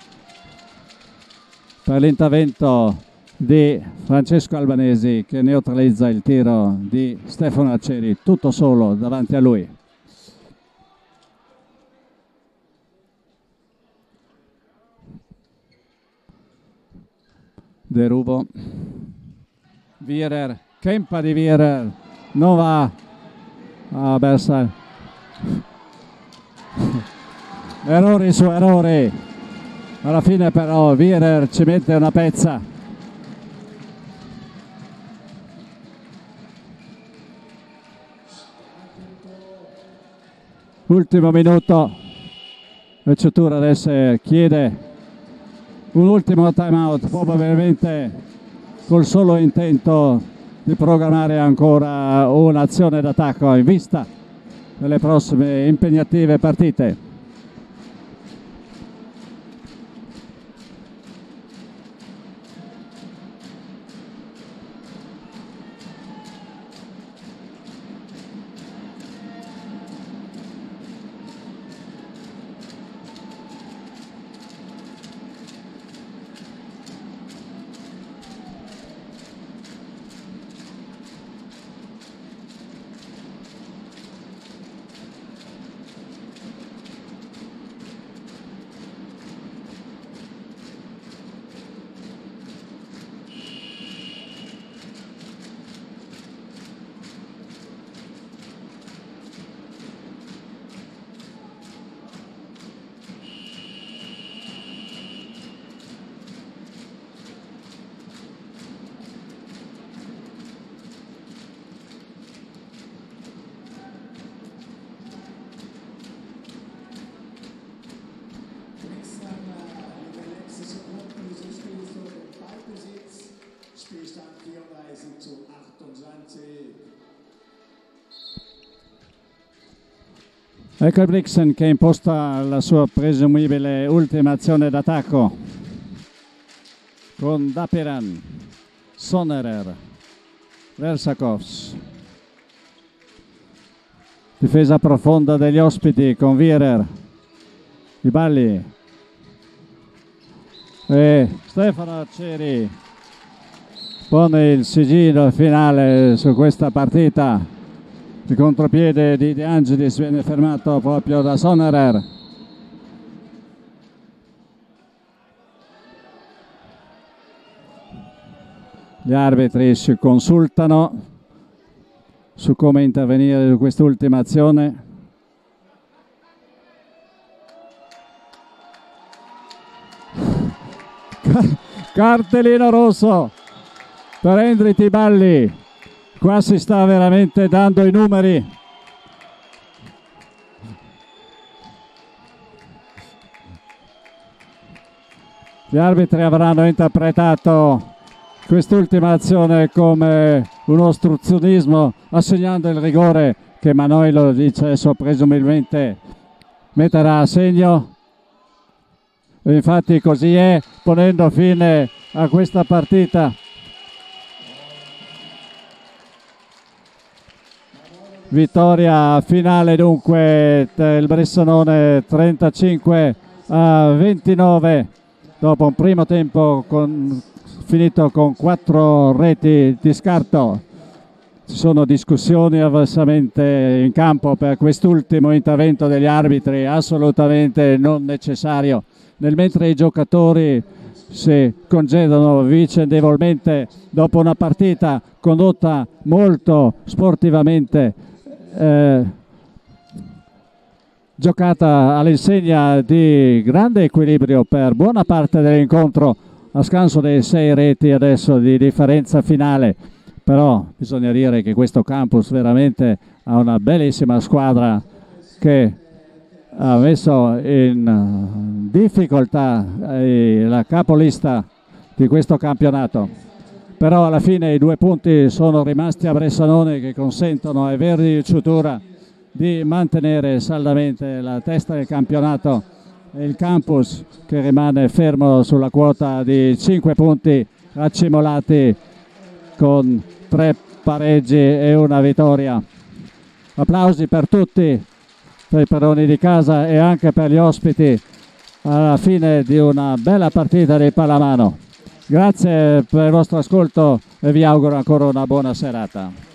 per l'intervento di Francesco Albanesi, che neutralizza il tiro di Stefano Arcieri tutto solo davanti a lui. Derubo, Virer, Kempa di Virer, non va a Bersal. Errori su errori, alla fine però Virer ci mette una pezza. Ultimo minuto, la Ciutura adesso chiede un ultimo time out, probabilmente col solo intento di programmare ancora un'azione d'attacco in vista delle prossime impegnative partite. Ecco il Brixen che imposta la sua presumibile ultima azione d'attacco con Dapiran, Sonnerer, Versakovs. Difesa profonda degli ospiti con Virer, Iballi e Stefano Arcieri pone il sigillo finale su questa partita. Il contropiede di De Angelis viene fermato proprio da Sonnerer. Gli arbitri si consultano su come intervenire su quest'ultima azione. Cartellino rosso per Endrit Iballi. Qua si sta veramente dando i numeri. Gli arbitri avranno interpretato quest'ultima azione come un ostruzionismo, assegnando il rigore che Manojlovic adesso presumibilmente metterà a segno. E infatti così è, ponendo fine a questa partita. Vittoria finale dunque del Bressanone 35-29 dopo un primo tempo finito con 4 reti di scarto. Ci sono discussioni avversamente in campo per quest'ultimo intervento degli arbitri, assolutamente non necessario, mentre i giocatori si congedano vicendevolmente dopo una partita condotta molto sportivamente, giocata all'insegna di grande equilibrio per buona parte dell'incontro, a scanso dei 6 reti adesso di differenza finale, però bisogna dire che questo campus veramente ha una bellissima squadra che ha messo in difficoltà la capolista di questo campionato, però alla fine i 2 punti sono rimasti a Bressanone, che consentono ai Verdi di Ciutura di mantenere saldamente la testa del campionato, e il campus che rimane fermo sulla quota di 5 punti accumulati con 3 pareggi e una vittoria. Applausi per tutti, per i padroni di casa e anche per gli ospiti alla fine di una bella partita di pallamano. Grazie per il vostro ascolto e vi auguro ancora una buona serata.